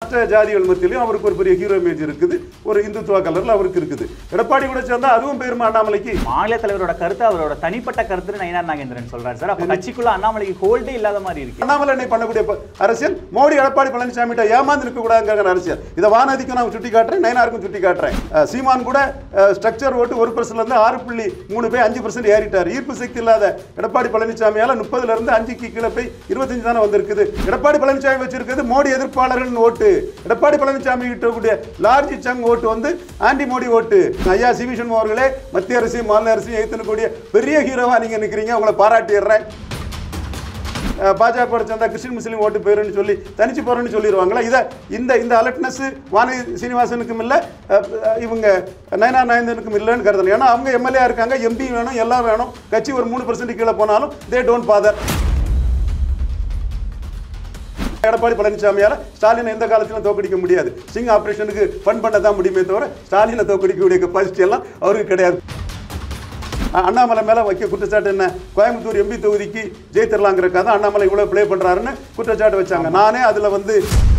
மற்ற ஜாதிகள் மத்தியிலும் அவருக்கு ஒரு பெரிய ஹீரோ இமேஜ் இருக்குது, ஒரு இந்துத்துவ கலரில் அவருக்கு இருக்குது. எடப்பாடி கூட சேர்ந்தா அதுவும் பெருமை அண்ணாமலைக்கு. மாநில தலைவரோட கருத்து அவரோட தனிப்பட்ட கருத்து நயினார் நாகேந்திரன் சொல்றாரு சார். அப்ப கட்சிக்குள்ள அண்ணாமலைக்கு ஹோல்டே இல்லாத மாதிரி இருக்கு. அண்ணாமலை என்ன பண்ணக்கூடிய அரசியல் மோடி எடப்பாடி பழனிசாமி ஏமாந்து நிற்க கூடாதுங்கிற அரசியல். இதை வானதிக்கும் நான் சுட்டி காட்டுறேன், நயினாருக்கும் சுட்டி காட்டுறேன். சீமான் கூட ஸ்ட்ரக்சர் ஓட்டு 1% 6.3 போய் 5% ஏறிட்டார். ஈர்ப்பு சக்தி இல்லாத எடப்பாடி பழனிசாமியால 30 5க்கு கீழே போய் 25 தானே வந்திருக்குது. எடப்பாடி பழனிசாமி வச்சிருக்கிறது மோடி எதிர்ப்பாளர்கள் ஓட்டு. எடப்பாடி பழனிசாமி கிட்ட கூடிய லார்ஜ் சங் ஓட்டு வந்து ஆன்டி மோடி ஓட்டு. ஐயா சி வி சண்முகம் அவர்களே, மத்திய அரசையும் மாநில அரசையும் எதிர்க்கக்கூடிய பெரிய ஹீரோவா நீங்க நிக்கிறீங்க, உங்களை பாராட்டிடுறேன். பாஜக சேர்ந்தா கிறிஸ்டின் முஸ்லீம் ஓட்டு போயிருன்னு சொல்லி தனிச்சு போறேன்னு சொல்லிடுவாங்களா? இதை இந்த அலர்ட்னஸ் வானதி சீனிவாசனுக்கும் இல்லை, இவங்க நயனார் நாகேந்திரனுக்கும் இல்லைன்னு கருதணும். ஏன்னா அவங்க எம்எல்ஏ இருக்காங்க, எம்பி வேணும், எல்லாம் வேணும். கட்சி ஒரு 3% கீழே போனாலும் தே டோன்ட் பாதர். எடப்பாடி பழனிசாமியால ஸ்டாலினை எந்த காலத்திலும் தோக்கடிக்க முடியாது. சிங் ஆபரேஷனுக்கு ஃபண்ட் பண்ண தான் முடியுமே தவிர ஸ்டாலினை தோக்கடிக்கக்கூடிய கெப்பாசிட்டி எல்லாம் அவருக்கு கிடையாது. அண்ணாமலை மேல வைக்க குற்றச்சாட்டு என்ன? கோயம்புத்தூர் எம்பி தொகுதிக்கு ஜெயித்தரலாங்கிறக்காக தான் அண்ணாமலை இவ்வளவு பிளே பண்றாருன்னு குற்றச்சாட்டு வச்சாங்க. நானே அதுல வந்து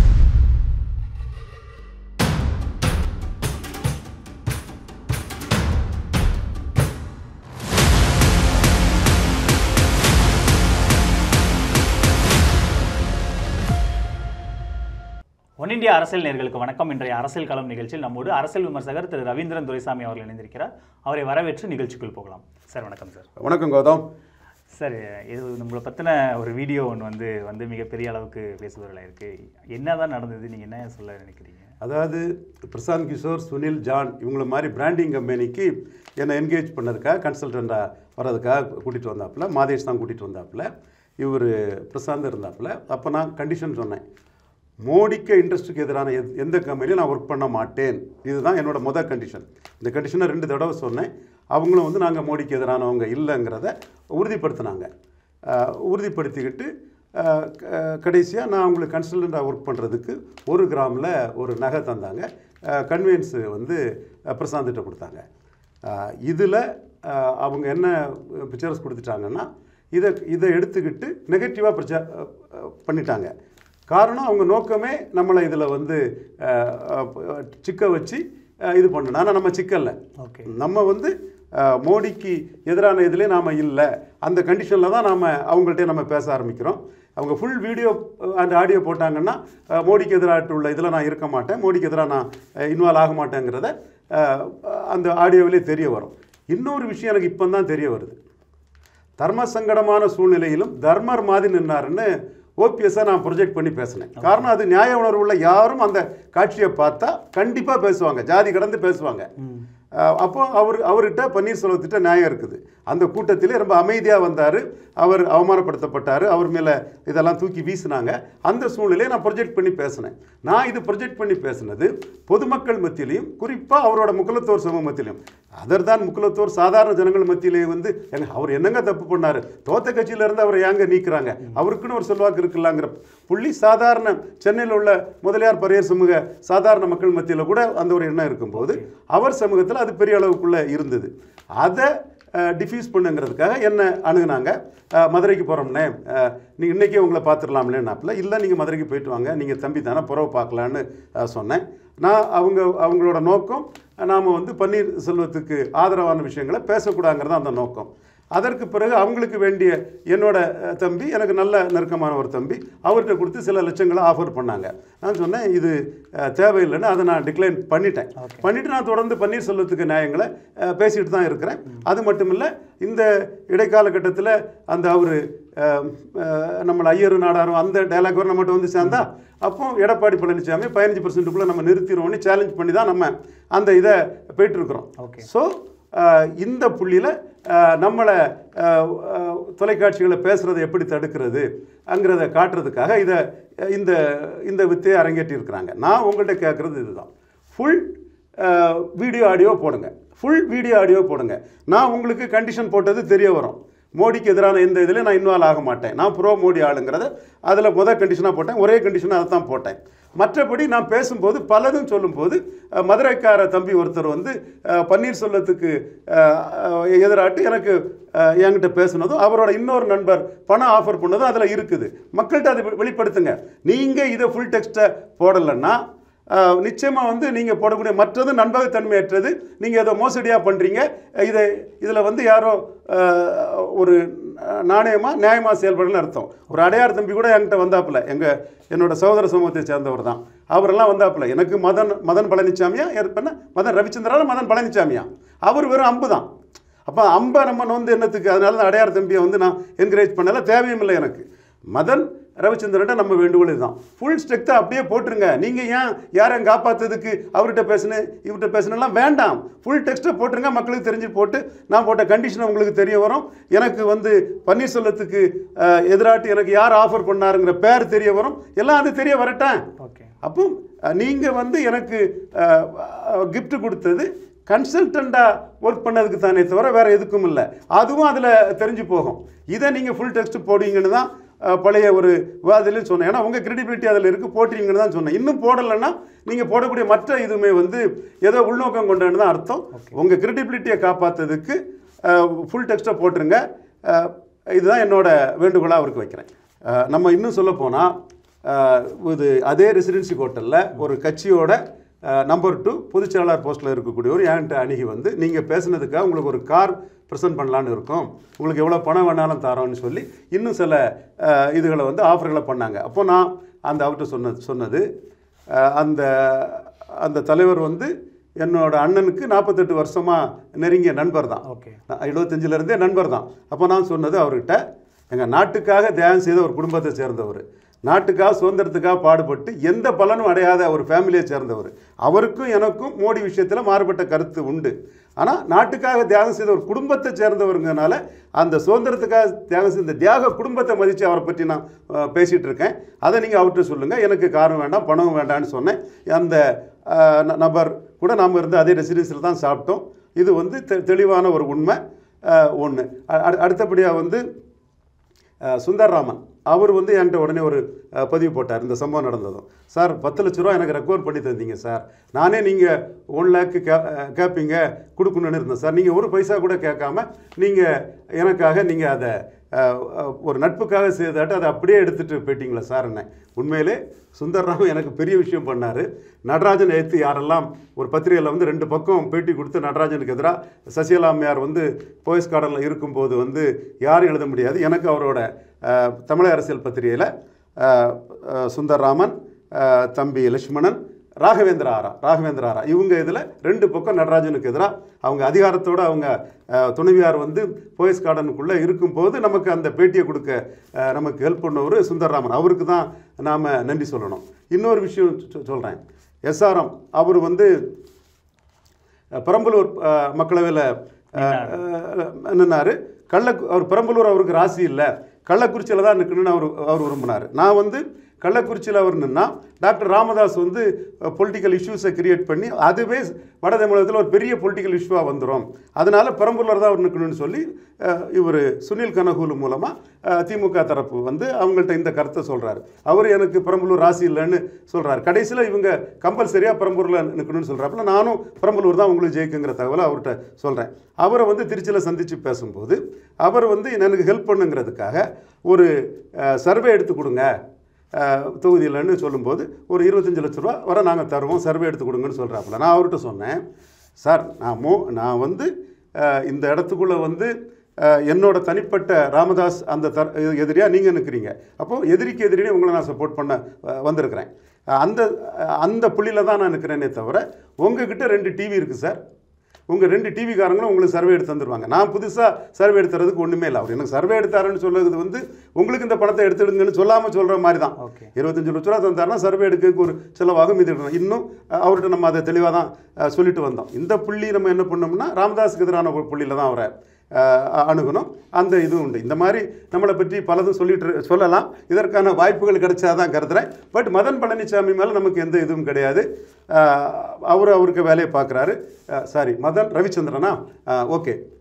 ஒன்னிந்தியா அரசியல் நேயர்களுக்கு வணக்கம். இன்றைய அரசியல் களம் நிகழ்ச்சியில் நம்மோடு அரசியல் விமர்சகர் திரு ரவீந்திரன் துரைசாமி அவர்கள் இணைந்திருக்கிறார். அவரை வரவேற்று நிகழ்ச்சிக்குள் போகலாம். சார் வணக்கம். சார் வணக்கம் கௌதம். சார், இது உங்களை பற்றின ஒரு வீடியோ ஒன்று வந்து மிகப்பெரிய அளவுக்கு பேசுபொருளாக இருக்குது. என்னதான் நடந்தது, நீங்கள் என்ன சொல்ல நினைக்கிறீங்க? அதாவது பிரசாந்த் கிஷோர், சுனில், ஜான் இவங்கள மாதிரி பிராண்டிங் கம்பெனிக்கு என்னை என்கேஜ் பண்ணதுக்காக, கன்சல்டண்ட்டாக வர்றதுக்காக கூட்டிகிட்டு வந்தாப்புல. மாதேஷ் தான் கூட்டிகிட்டு வந்தாப்புல, இவர் பிரசாந்த் இருந்தாப்புல. அப்போ நான் கண்டிஷன் சொன்னேன், மோடிக்கு இன்ட்ரெஸ்ட்டுக்கு எதிரான எந்த கம்பெனியும் நான் ஒர்க் பண்ண மாட்டேன். இதுதான் என்னோட முதல் கண்டிஷன். இந்த கண்டிஷனை 2 தடவை சொன்னேன். அவங்களும் வந்து நாங்கள் மோடிக்கு எதிரானவங்க இல்லைங்கிறத உறுதிப்படுத்தினாங்க. உறுதிப்படுத்திக்கிட்டு கடைசியாக நான் அவங்களுக்கு கன்சல்டண்ட்டாக ஒர்க் பண்ணுறதுக்கு 1 கிராமில் ஒரு நகை தந்தாங்க. கன்வீனியன்ஸு வந்து பிரசாந்திட்ட கொடுத்தாங்க. இதில் அவங்க என்ன பிக்சர்ஸ் கொடுத்துட்டாங்கன்னா, இதை எடுத்துக்கிட்டு நெகட்டிவாக பண்ணிட்டாங்க. காரணம், அவங்க நோக்கமே நம்மளை இதில் வந்து சிக்க வச்சு இது பண்ணணும். ஆனால் நம்ம சிக்கலை, நம்ம வந்து மோடிக்கு எதிரான இதிலே நாம் இல்லை. அந்த கண்டிஷனில் தான் நாம் அவங்கள்ட்ட நம்ம பேச ஆரம்பிக்கிறோம். அவங்க ஃபுல் வீடியோ அண்ட் ஆடியோ போட்டாங்கன்னா, மோடிக்கு எதிராக உள்ள இதில் நான் இருக்க மாட்டேன், மோடிக்கு எதிராக நான் இன்வால்வ் ஆக மாட்டேங்கிறத அந்த ஆடியோவிலே தெரிய வரும். இன்னொரு விஷயம் எனக்கு இப்போ தான் தெரிய வருது. தர்ம சங்கடமான சூழ்நிலையிலும் தர்மர் மாதிரி நின்னாருன்னு ஓபிஎஸ்ஸை நான் ப்ரொஜெக்ட் பண்ணி பேசினேன். காரணம், அது நியாய உணர்வு உள்ள யாரும் அந்த காட்சியை பார்த்தா கண்டிப்பாக பேசுவாங்க, ஜாதி கடந்து பேசுவாங்க. அப்போ அவர்கிட்ட பன்னீர்செல்வத்திட்ட நியாயம் இருக்குது. அந்த கூட்டத்திலே ரொம்ப அமைதியாக வந்தார். அவர் அவமானப்படுத்தப்பட்டார், அவர் மேலே இதெல்லாம் தூக்கி வீசினாங்க. அந்த சூழ்நிலையை நான் ப்ரொஜெக்ட் பண்ணி பேசினேன். நான் இது ப்ரொஜெக்ட் பண்ணி பேசினது பொதுமக்கள் மத்தியிலையும், குறிப்பாக அவரோட முக்குலத்தோர் சமூக மத்தியிலையும். அதர்தான் முக்குலத்தோர் சாதாரண ஜனங்கள் மத்தியிலே வந்து அவர் என்னங்க தப்பு பண்ணார், தோத்த கட்சியிலேருந்து அவரை ஏங்க நீக்கிறாங்க, அவருக்குன்னு ஒரு செல்வாக்கு இருக்குல்லாங்கிற புள்ளி சாதாரண சென்னையில் உள்ள முதலியார் பரையர் சமூக சாதாரண மக்கள் மத்தியில் கூட அந்த ஒரு எண்ணம் இருக்கும்போது அவர் சமூகத்தில் அது பெரிய அளவுக்குள்ளே இருந்தது. அதை டிஃப்யூஸ் பண்ணுங்கிறதுக்காக என்ன அணுகுனாங்க. மதுரைக்கு போகிறோம்னே, நீங்கள் இன்றைக்கே உங்களை பார்த்துடலாம்லேன்னாப்பில். இல்லை, நீங்கள் மதுரைக்கு போயிட்டு வாங்க, நீங்கள் தம்பி தானே புறவை பார்க்கலான்னு சொன்னேன். நான் அவங்களோட நோக்கம், நாம் வந்து பன்னீர்செல்வத்துக்கு ஆதரவான விஷயங்களை பேசக்கூடாதுங்கிறது அந்த நோக்கம். அதற்கு பிறகு அவங்களுக்கு வேண்டிய என்னோட தம்பி, எனக்கு நல்ல நெருக்கமான ஒரு தம்பி, அவர்கிட்ட கொடுத்து சில லட்சங்களை ஆஃபர் பண்ணாங்க. நான் சொன்னேன் இது தேவையில்லைன்னு அதை நான் டிக்ளைன் பண்ணிவிட்டு நான் தொடர்ந்து பன்னீர்செல்வத்துக்கு நியாயங்களை பேசிகிட்டு தான் இருக்கிறேன். அது மட்டும் இல்லை, இந்த இடைக்கால கட்டத்தில் அந்த அவர் நம்மளை ஐயரு நாடாரும் அந்த டைலாக் வர நம்மகிட்ட வந்து சேர்ந்தா, அப்போ எடப்பாடி பழனிசாமி 15%க்குள்ளே நம்ம நிறுத்திடுவோம்னு சேலஞ்ச் பண்ணி தான் நம்ம அந்த இதை போயிட்டுருக்குறோம். ஸோ இந்த புள்ளியில் நம்மளை தொலைக்காட்சிகளை பேசுகிறத எப்படி தடுக்கிறது அங்கிறத காட்டுறதுக்காக இந்த வித்தையை அரங்கேற்றிருக்கிறாங்க. நான் உங்கள்கிட்ட கேட்குறது இதுதான், ஃபுல் வீடியோ ஆடியோ போடுங்க, ஃபுல் வீடியோ ஆடியோ போடுங்க. நான் உங்களுக்கு கண்டிஷன் போட்டது தெரிய வரும். மோடிக்கு எதிரான எந்த இதுலேயும் நான் இன்வால்வ் ஆக மாட்டேன், நான் ப்ரோ மோடி ஆளுங்கிறத அதில் முதல் கண்டிஷனாக போட்டேன். ஒரே கண்டிஷனாக அதை தான் போட்டேன். மற்றபடி நான் பேசும்போது பலதும் சொல்லும்போது மதுரைக்கார தம்பி ஒருத்தர் வந்து பன்னீர்செல்வத்துக்கு எதிராட்டு எனக்கு என்கிட்ட பேசுனதும் அவரோட இன்னொரு நண்பர் பணம் ஆஃபர் பண்ணதும் அதில் இருக்குது. மக்கள்கிட்ட அதை வெளிப்படுத்துங்க. நீங்கள் இதை ஃபுல் டெக்ஸ்ட்டை போடலைன்னா நிச்சயமாக வந்து நீங்கள் போடக்கூடிய மற்றது நம்பகத்தன்மையற்றது, நீங்கள் ஏதோ மோசடியாக பண்ணுறீங்க, இதில் வந்து யாரோ ஒரு நியாயமாக செயல்படலன்னு அர்த்தம். ஒரு அடையார் தம்பி கூட என்கிட்ட வந்தாப்புல, என்னோட சகோதர சமூகத்தை சேர்ந்தவர் தான். அவரெல்லாம் வந்தாப்புல, எனக்கு மதன் பழனிசாமியா ஏற்பண்ண மதன் ரவிச்சந்திரால மதன் பழனிசாமியா, அவர் வெறும் அம்பு தான். அப்போ அம்பை நம்ம வந்து என்னத்துக்கு, அதனால தான் அடையார் தம்பியை வந்து நான் என்கரேஜ் பண்ணல, தேவையும் இல்லை எனக்கு. மதன் ரவிச்சந்திரன் நம்ம வேண்டுகோள் இதுதான், ஃபுல் ஸ்ட்ரெக்த்தை அப்படியே போட்டுருங்க. நீங்கள் ஏன் யாரையும் காப்பாற்றுறதுக்கு அவர்கிட்ட பேசுனேன் இவர்கிட்ட பேசுனெல்லாம் வேண்டாம், ஃபுல் டெக்ஸ்ட்டை போட்டுருங்க. மக்களுக்கு தெரிஞ்சு போட்டு நான் போட்ட கண்டிஷன் உங்களுக்கு தெரிய வரும். எனக்கு வந்து பன்னீர்செல்வத்துக்கு எதிராட்டு எனக்கு யார் ஆஃபர் பண்ணாருங்கிற பேர் தெரிய வரும், எல்லாம் அது தெரிய வரட்டேன். அப்போ நீங்கள் வந்து எனக்கு கிஃப்ட் கொடுத்தது கன்சல்டண்ட்டாக ஒர்க் பண்ணதுக்கு தானே தவிர வேறு எதுக்கும் இல்லை. அதுவும் அதில் தெரிஞ்சு போகும். இதை நீங்கள் ஃபுல் டெக்ஸ்ட் போடுவீங்கன்னு தான் பழைய ஒரு விவாதத்துலேயும் சொன்னேன். ஏன்னா உங்கள் கிரெடிபிலிட்டி அதில் இருக்குது, போட்டுறீங்கன்னு தான் சொன்னேன். இன்னும் போடலைன்னா நீங்கள் போடக்கூடிய மற்ற இதுவுமே வந்து ஏதோ உள்நோக்கம் கொண்டேன்னு தான் அர்த்தம். உங்கள் கிரெடிபிலிட்டியை காப்பாற்றுறதுக்கு ஃபுல் டெக்ஸ்ட்டை போட்டுருங்க. இதுதான் என்னோட வேண்டுகோளாக அவருக்கு வைக்கிறேன். நம்ம இன்னும் சொல்ல போனால் இது அதே ரெசிடென்சி ஹோட்டலில் ஒரு கட்சியோட நம்பர் 2 பொதுச்செயலாளர் போஸ்ட்டில் இருக்கக்கூடியவர் என்கிட்ட அணுகி வந்து நீங்கள் பேசுனதுக்காக உங்களுக்கு ஒரு கார் ப்ரெசென்ட் பண்ணலான்னு இருக்கும், உங்களுக்கு எவ்வளோ பணம் வேணாலும் தரோன்னு சொல்லி இன்னும் சில இதுகளை வந்து ஆஃபர்களை பண்ணாங்க. அப்போ நான் அந்த அவர்கிட்ட சொன்னது அந்த தலைவர் வந்து என்னோட அண்ணனுக்கு 48 வருஷமாக நெருங்கிய நண்பர் தான், 75லேருந்தே நண்பர் தான். அப்போ நான் சொன்னது அவர்கிட்ட, எங்கள் நாட்டுக்காக தியாகம் செய்த ஒரு குடும்பத்தை சேர்ந்தவர், நாட்டுக்காக சுதந்திரத்துக்காக பாடுபட்டு எந்த பலனும் அடையாத ஒரு ஃபேமிலியை சேர்ந்தவர், அவருக்கும் எனக்கும் மோடி விஷயத்தில் மாறுபட்ட கருத்து உண்டு. ஆனால் நாட்டுக்காக தியாகம் செய்த ஒரு குடும்பத்தை சேர்ந்தவருங்கனால அந்த சுதந்திரத்துக்காக தியாகம் செய்த தியாக குடும்பத்தை மதித்து அவரை பற்றி நான் பேசிகிட்டு இருக்கேன். அதை நீங்கள் அவர்கிட்ட சொல்லுங்கள், எனக்கு காரம் வேண்டாம் பணம் வேண்டாம்னு சொன்னேன். அந்த நபர் கூட நாம் இருந்து அதே ரெசிடென்சியில் தான் சாப்பிட்டோம். இது வந்து தெளிவான ஒரு உண்மை ஒன்று. அடுத்தபடியாக வந்து சுந்தர்ராமன் அவர் வந்து என்கிட்ட உடனே ஒரு பதிவு போட்டார். இந்த சம்பவம் நடந்ததும், சார் 10 லட்ச ரூபா எனக்கு ரெக்கவர் பண்ணி தந்தீங்க சார், நானே நீங்கள் 1 லேக் கேட்பீங்க கொடுக்கணுன்னு இருந்தேன் சார், நீங்கள் ஒரு பைசா கூட கேட்காம நீங்கள் எனக்காக நீங்கள் அதை ஒரு நட்புக்காக செய்தாட்டு அதை அப்படியே எடுத்துகிட்டு போயிட்டீங்களா சார் என்ன. உண்மையிலே சுந்தர்ராமன் எனக்கு பெரிய விஷயம் பண்ணார். நடராஜன் எடுத்து யாரெல்லாம் ஒரு பத்திரிகையில் வந்து 2 பக்கம் பேட்டி கொடுத்து நடராஜனுக்கு எதிராக சசிகலா அம்மையார் வந்து போயஸ் கார்டனில் இருக்கும்போது வந்து யாரும் எழுத முடியாது, எனக்கு அவரோட தமிழக அரசியல் பத்திரிகையில் சுந்தர்ராமன், தம்பி லட்சுமணன், ராகவேந்திர ஆரா இவங்க இதில் 2 பக்கம் நடராஜனுக்கு எதிராக அவங்க அதிகாரத்தோடு அவங்க துணைவியார் வந்து போயஸ் கார்டனுக்குள்ளே இருக்கும்போது நமக்கு அந்த பேட்டியை கொடுக்க நமக்கு ஹெல்ப் பண்ணவர் சுந்தர்ராமன், அவருக்கு தான் நாம் நன்றி சொல்லணும். இன்னொரு விஷயம் சொல்கிறேன், SRM அவர் வந்து பெரம்பலூர் மக்களவையில் நின்னார். அவர் பெரம்பலூர் அவருக்கு ராசி இல்லை, கள்ளக்குறிச்சியில் தான் நிற்கணும்னு அவர் விரும்பினார். நான் வந்து கள்ளக்குறிச்சியில் அவர் நின்னா டாக்டர் ராமதாஸ் வந்து பொலிட்டிக்கல் இஷ்யூஸை கிரியேட் பண்ணி அதுவே வட தமிழகத்தில் ஒரு பெரிய பொலிட்டிக்கல் இஷ்யூவாக வந்துடும், அதனால் பெரம்பலூர் தான் அவர் நிற்கணும்னு சொல்லி இவர் சுனில் கனகூலு மூலமாக திமுக தரப்பு வந்து அவங்கள்ட்ட இந்த கருத்தை சொல்கிறாரு. அவர் எனக்கு பெரம்பலூர் ராசி இல்லைன்னு சொல்கிறார். கடைசியில் இவங்க கம்பல்சரியாக பெரம்பலூரில் நிற்கணும்னு சொல்கிறாப்புல நானும் பெரம்பலூர் தான் உங்களுக்கு ஜெயிக்குங்கிற தகவலை அவர்கிட்ட சொல்கிறேன். அவரை வந்து திருச்சியில் சந்தித்து பேசும்போது அவர் வந்து எனக்கு ஹெல்ப் பண்ணுங்கிறதுக்காக ஒரு சர்வே எடுத்து கொடுங்க தொகுதியில்னு சொல்லும்போது ஒரு 25 லட்ச ரூபா வர நாங்கள் தருவோம், சர்வே எடுத்து கொடுங்கன்னு சொல்கிறாப்புல. நான் அவர்கிட்ட சொன்னேன், சார் நான் வந்து இந்த இடத்துக்குள்ளே வந்து என்னோட தனிப்பட்ட ராமதாஸ் அந்த எதிரியாக நீங்கள் நிற்கிறீங்க, அப்போது எதிரிக்கு எதிரினே உங்களை நான் சப்போர்ட் பண்ண வந்திருக்கிறேன், அந்த புள்ளியில் தான் நான் நிற்கிறேனே தவிர உங்ககிட்ட 2 டிவி இருக்குது சார், உங்கள் 2 டிவிக்காரங்களும் உங்களுக்கு சர்வே எடுத்து தந்துடுவாங்க, நான் புதுசாக சர்வே எடுத்துறதுக்கு ஒன்றுமே இல்லை. அவர் எனக்கு சர்வே எடுத்தாருன்னு சொல்லுறது வந்து உங்களுக்கு இந்த பணத்தை எடுத்துடுங்கன்னு சொல்லாமல் சொல்கிற மாதிரி தான். 25 லட்ச ரூபா தந்தாருன்னா சர்வே எடுக்கிறதுக்கு ஒரு செலவாகும், இது இன்னும் அவர்கிட்ட நம்ம அதை தெளிவாக தான் சொல்லிட்டு வந்தோம். இந்த புள்ளி நம்ம என்ன பண்ணோம்னா ராமதாஸுக்கு எதிரான ஒரு புள்ளியில் தான் அவரை அணுகணும், அந்த இதுவும் உண்டு. இந்த மாதிரி நம்மளை பற்றி பலதும் சொல்லலாம், இதற்கான வாய்ப்புகள் கிடைச்சாதான் கருதுகிறேன். பட் மதன் பழனிசாமி மேலே நமக்கு எந்த இதுவும் கிடையாது, அவருக்கு வேலையை பார்க்குறாரு. சாரி, மதன் ரவிச்சந்திரனா, ஓகே,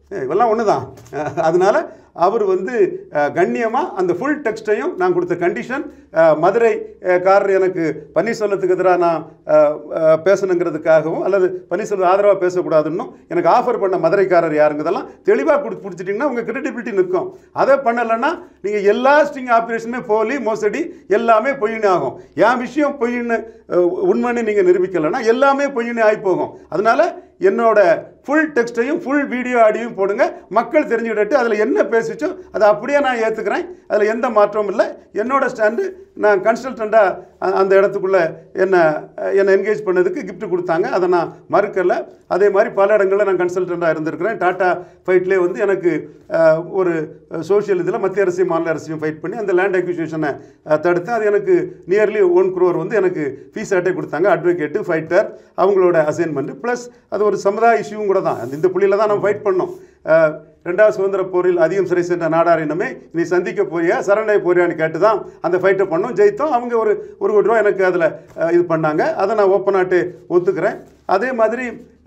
இவெல்லாம் ஒன்று தான். அதனால் அவர் வந்து கண்ணியமாக அந்த ஃபுல் டெக்ஸ்ட்டையும் நான் கொடுத்த கண்டிஷன், மதுரைக்காரர் எனக்கு பன்னீர்செல்வத்துக்கு எதிராக நான் பேசணுங்கிறதுக்காகவும் அல்லது பன்னீர்செல்வம் ஆதரவாக பேசக்கூடாதுன்னும் எனக்கு ஆஃபர் பண்ண மதுரைக்காரர் யாருங்கிறதெல்லாம் தெளிவாக பிடிச்சிட்டிங்கன்னா உங்கள் கிரெடிபிலிட்டி நிற்கும். அதை பண்ணலைன்னா நீங்கள் எல்லா ஸ்ட்ரிங் ஆப்ரேஷனுமே போலி மோசடி எல்லாமே பொய்னு ஆகும். என் விஷயம் பொய்ன்னு உண்மைன்னு நீங்கள் நிரூபிக்கலைன்னா எல்லாமே பொய்னு ஆகி போகும். அதனால் என்னோட ஃபுல் டெக்ஸ்ட்டையும் ஃபுல் வீடியோ ஆடியோவும் போடுங்க, மக்கள் தெரிஞ்சுக்கிட்டு அதில் என்ன பேசிச்சோ அதை அப்படியே நான் ஏற்றுக்கிறேன், அதில் எந்த மாற்றமும் இல்லை. என்னோட ஸ்டாண்டு, நான் கன்சல்டண்ட்டாக அந்த இடத்துக்குள்ளே என்னை என்கேஜ் பண்ணதுக்கு கிஃப்ட் கொடுத்தாங்க, அதை நான் மறுக்கலை. அதே மாதிரி பல இடங்களில் நான் கன்சல்டண்ட்டாக இருந்திருக்கிறேன். டாட்டா ஃபைட்லேயே வந்து எனக்கு ஒரு சோஷியல் இதில் மத்திய அரசையும் மாநில அரசையும் ஃபைட் பண்ணி அந்த லேண்ட் அக்விசிஷனை தடுத்தேன். அது எனக்கு நியர்லி 1 crore வந்து எனக்கு ஃபீஸ் அட்டை கொடுத்தாங்க. அட்வொகேட்டு, ஃபைட்டர், அவங்களோட அசைன்மெண்ட்டு ப்ளஸ் அது ஒரு சமுதாய இஷ்யூவும் கூட தான். இந்த புள்ளியில் தான் நம்ம ஃபைட் பண்ணோம். 2வது சுதந்திர போரில் அதிகம் சிறை சென்ற நாடார் இனமே நீ சந்திக்க போறியா சரணடைய போறியான்னு கேட்டு தான் அந்த ஃபைட்டை பண்ணோம், ஜெயித்தோம். அவங்க ஒரு கோடி ரூபா எனக்கு அதில் இது பண்ணாங்க, அதை நான் ஓப்பனாட்டு ஒத்துக்கிறேன். அதே மாதிரி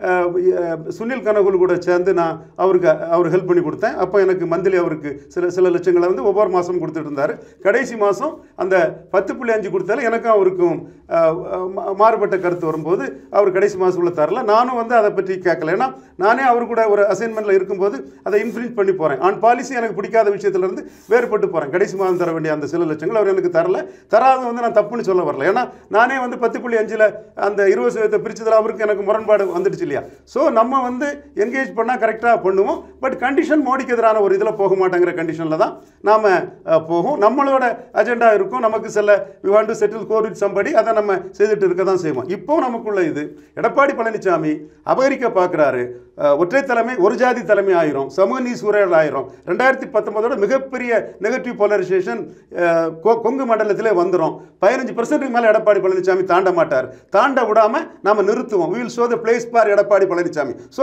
சுனில் கனகுல் கூட சேர்ந்து நான் அவர் ஹெல்ப் பண்ணி கொடுத்தேன். அப்போ எனக்கு மந்த்லி அவருக்கு சில லட்சங்களை வந்து ஒவ்வொரு மாதமும் கொடுத்துட்டு இருந்தார். கடைசி மாதம் அந்த 10.5 கொடுத்தாலும் எனக்கும் அவருக்கும் மாறுபட்ட கருத்து வரும்போது அவர் கடைசி மாதத்துக்குள்ளே தரல. நானும் வந்து அதை பற்றி கேட்கல. ஏன்னா நானே அவர் கூட ஒரு அசைன்மெண்ட்டில் இருக்கும்போது அதை இன்ஃப்ளூயன்ஸ் பண்ணி போகிறேன். ஆன் பாலிசி எனக்கு பிடிக்காத விஷயத்துலேருந்து வேறுபட்டு போகிறேன். கடைசி மாதம் தர வேண்டிய அந்த சில லட்சங்கள் அவர் எனக்கு தரல. தராது வந்து நான் தப்புன்னு சொல்ல வரல. ஏன்னா நானே வந்து 10.5 அந்த 20% பிரிச்சதில் அவருக்கு எனக்கு முரண்பாடு வந்துடுச்சு இல்லையா. ஸோ நம்ம வந்து என்கேஜ் பண்ணால் கரெக்டாக பண்ணுவோம். பட் கண்டிஷன் மோடிக்கு எதிரான ஒரு இதில் போக மாட்டேங்கிற கண்டிஷனில் தான் நாம் போகும். நம்மளோட அஜெண்டா இருக்கும். நமக்கு சில we want to settle score with somebody, அதை நம்ம செய்துட்டு இருக்க தான் செய்வோம். இப்போ நமக்குள்ள இது எடப்பாடி பழனிசாமி அபகரிக்க பார்க்குறாரு. ஒற்றை தலைமை, ஒரு ஜாதி தலைமை ஆயிரும், சமூக நீதி சூழல் ஆயிரும். 2019 மிகப்பெரிய நெகட்டிவ் போலரைசேஷன் கொங்கு மண்டலத்திலே வந்துடும். 15% மேலே எடப்பாடி பழனிசாமி தாண்ட மாட்டார். தாண்ட விடாமல் நாம் நிறுத்துவோம். we will show the place for Edappadi Palaniswami. So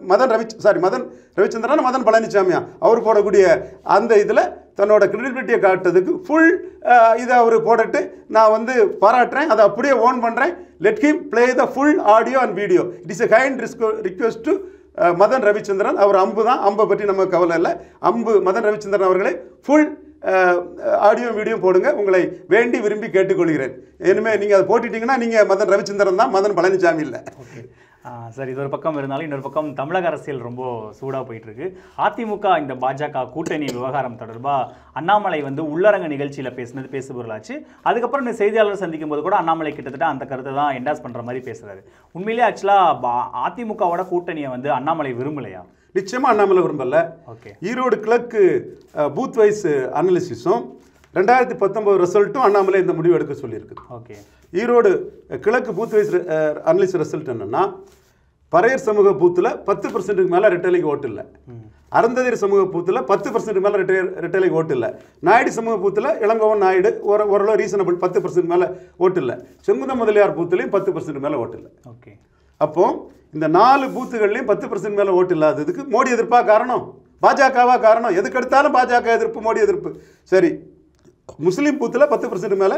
Madan பழனிசாமியா அவர் போடக்கூடிய அந்த இதில் தன்னோட கிரெடிபிலிட்டியை காட்டுறதுக்கு ஃபுல் இதை அவர் போட்டுட்டு நான் வந்து பாராட்டுறேன், அதை அப்படியே ஓன் பண்ணுறேன். Let him play the full audio and video. It is a kind request to Madan Ravichandran. அவர் அம்பு தான், அம்பை பற்றி நம்ம கவலை இல்லை. மதன் ரவிச்சந்திரன் அவர்களை ஃபுல் ஆடியோ வீடியோ போடுங்க, உங்களை வேண்டி விரும்பி கேட்டுக்கொள்கிறேன். இனிமேல் நீங்கள் அதை போட்டுட்டீங்கன்னா நீங்கள் மதன் ரவிச்சந்திரன் தான், மதன் பழனிசாமி இல்லை. சார், இது ஒரு பக்கம் இருந்தாலும் இன்னொரு பக்கம் தமிழக அரசியல் ரொம்ப சூடாக போயிட்டு இருக்கு. அதிமுக இந்த பாஜக கூட்டணி விவகாரம் தொடர்பாக அண்ணாமலை வந்து உள்ளரங்க நிகழ்ச்சியில் பேசினது பேசுபொருளாச்சு. அதுக்கப்புறம் இந்த செய்தியாளர் சந்திக்கும் போது கூட அண்ணாமலை கிட்டத்தட்ட அந்த கருத்தை தான் என்டாஸ் பண்ணுற மாதிரி பேசுறாரு. உண்மையிலேயே ஆக்சுவலாக அதிமுகவோட கூட்டணியை வந்து அண்ணாமலை விரும்பலையா? நிச்சயமாக அண்ணாமலை விரும்பல. ஓகே. ஈரோடு கிழக்கு பூத் வைஸ் அனாலிசிஸும் 2019 ரிசல்ட்டும் அண்ணாமலை இந்த முடிவு எடுக்க சொல்லியிருக்கு. ஓகே. ஈரோடு கிழக்கு பூத் வைஸ் அனாலிசிஸ் ரிசல்ட் என்னன்னா, பறையர் சமூக பூத்தில் 10% மேலே ரெட்டலைக்கு ஓட்டு இல்லை. அருந்ததியர் சமூக பூத்தில் 10% மேலே ரெட்டலைக்கு ஓட்டு இல்லை. நாயுடு சமூக பூத்தில் இளங்கோவன் நாயுடு ஓரளவு ரீசனபிள் 10% மேலே ஓட்டு இல்லை. செங்குந்த முதலியார் பூத்துலையும் 10% மேலே ஓட்டு இல்லை. ஓகே. அப்போ இந்த 4 பூத்துகள்லையும் 10% மேலே ஓட்டு இல்லாததுக்கு மோடி எதிர்ப்பா காரணம், பாஜகவா காரணம்? எதுக்கு எடுத்தாலும் பாஜக எதிர்ப்பு, மோடி எதிர்ப்பு. சரி, முஸ்லீம் பூத்தில் 10% மேலே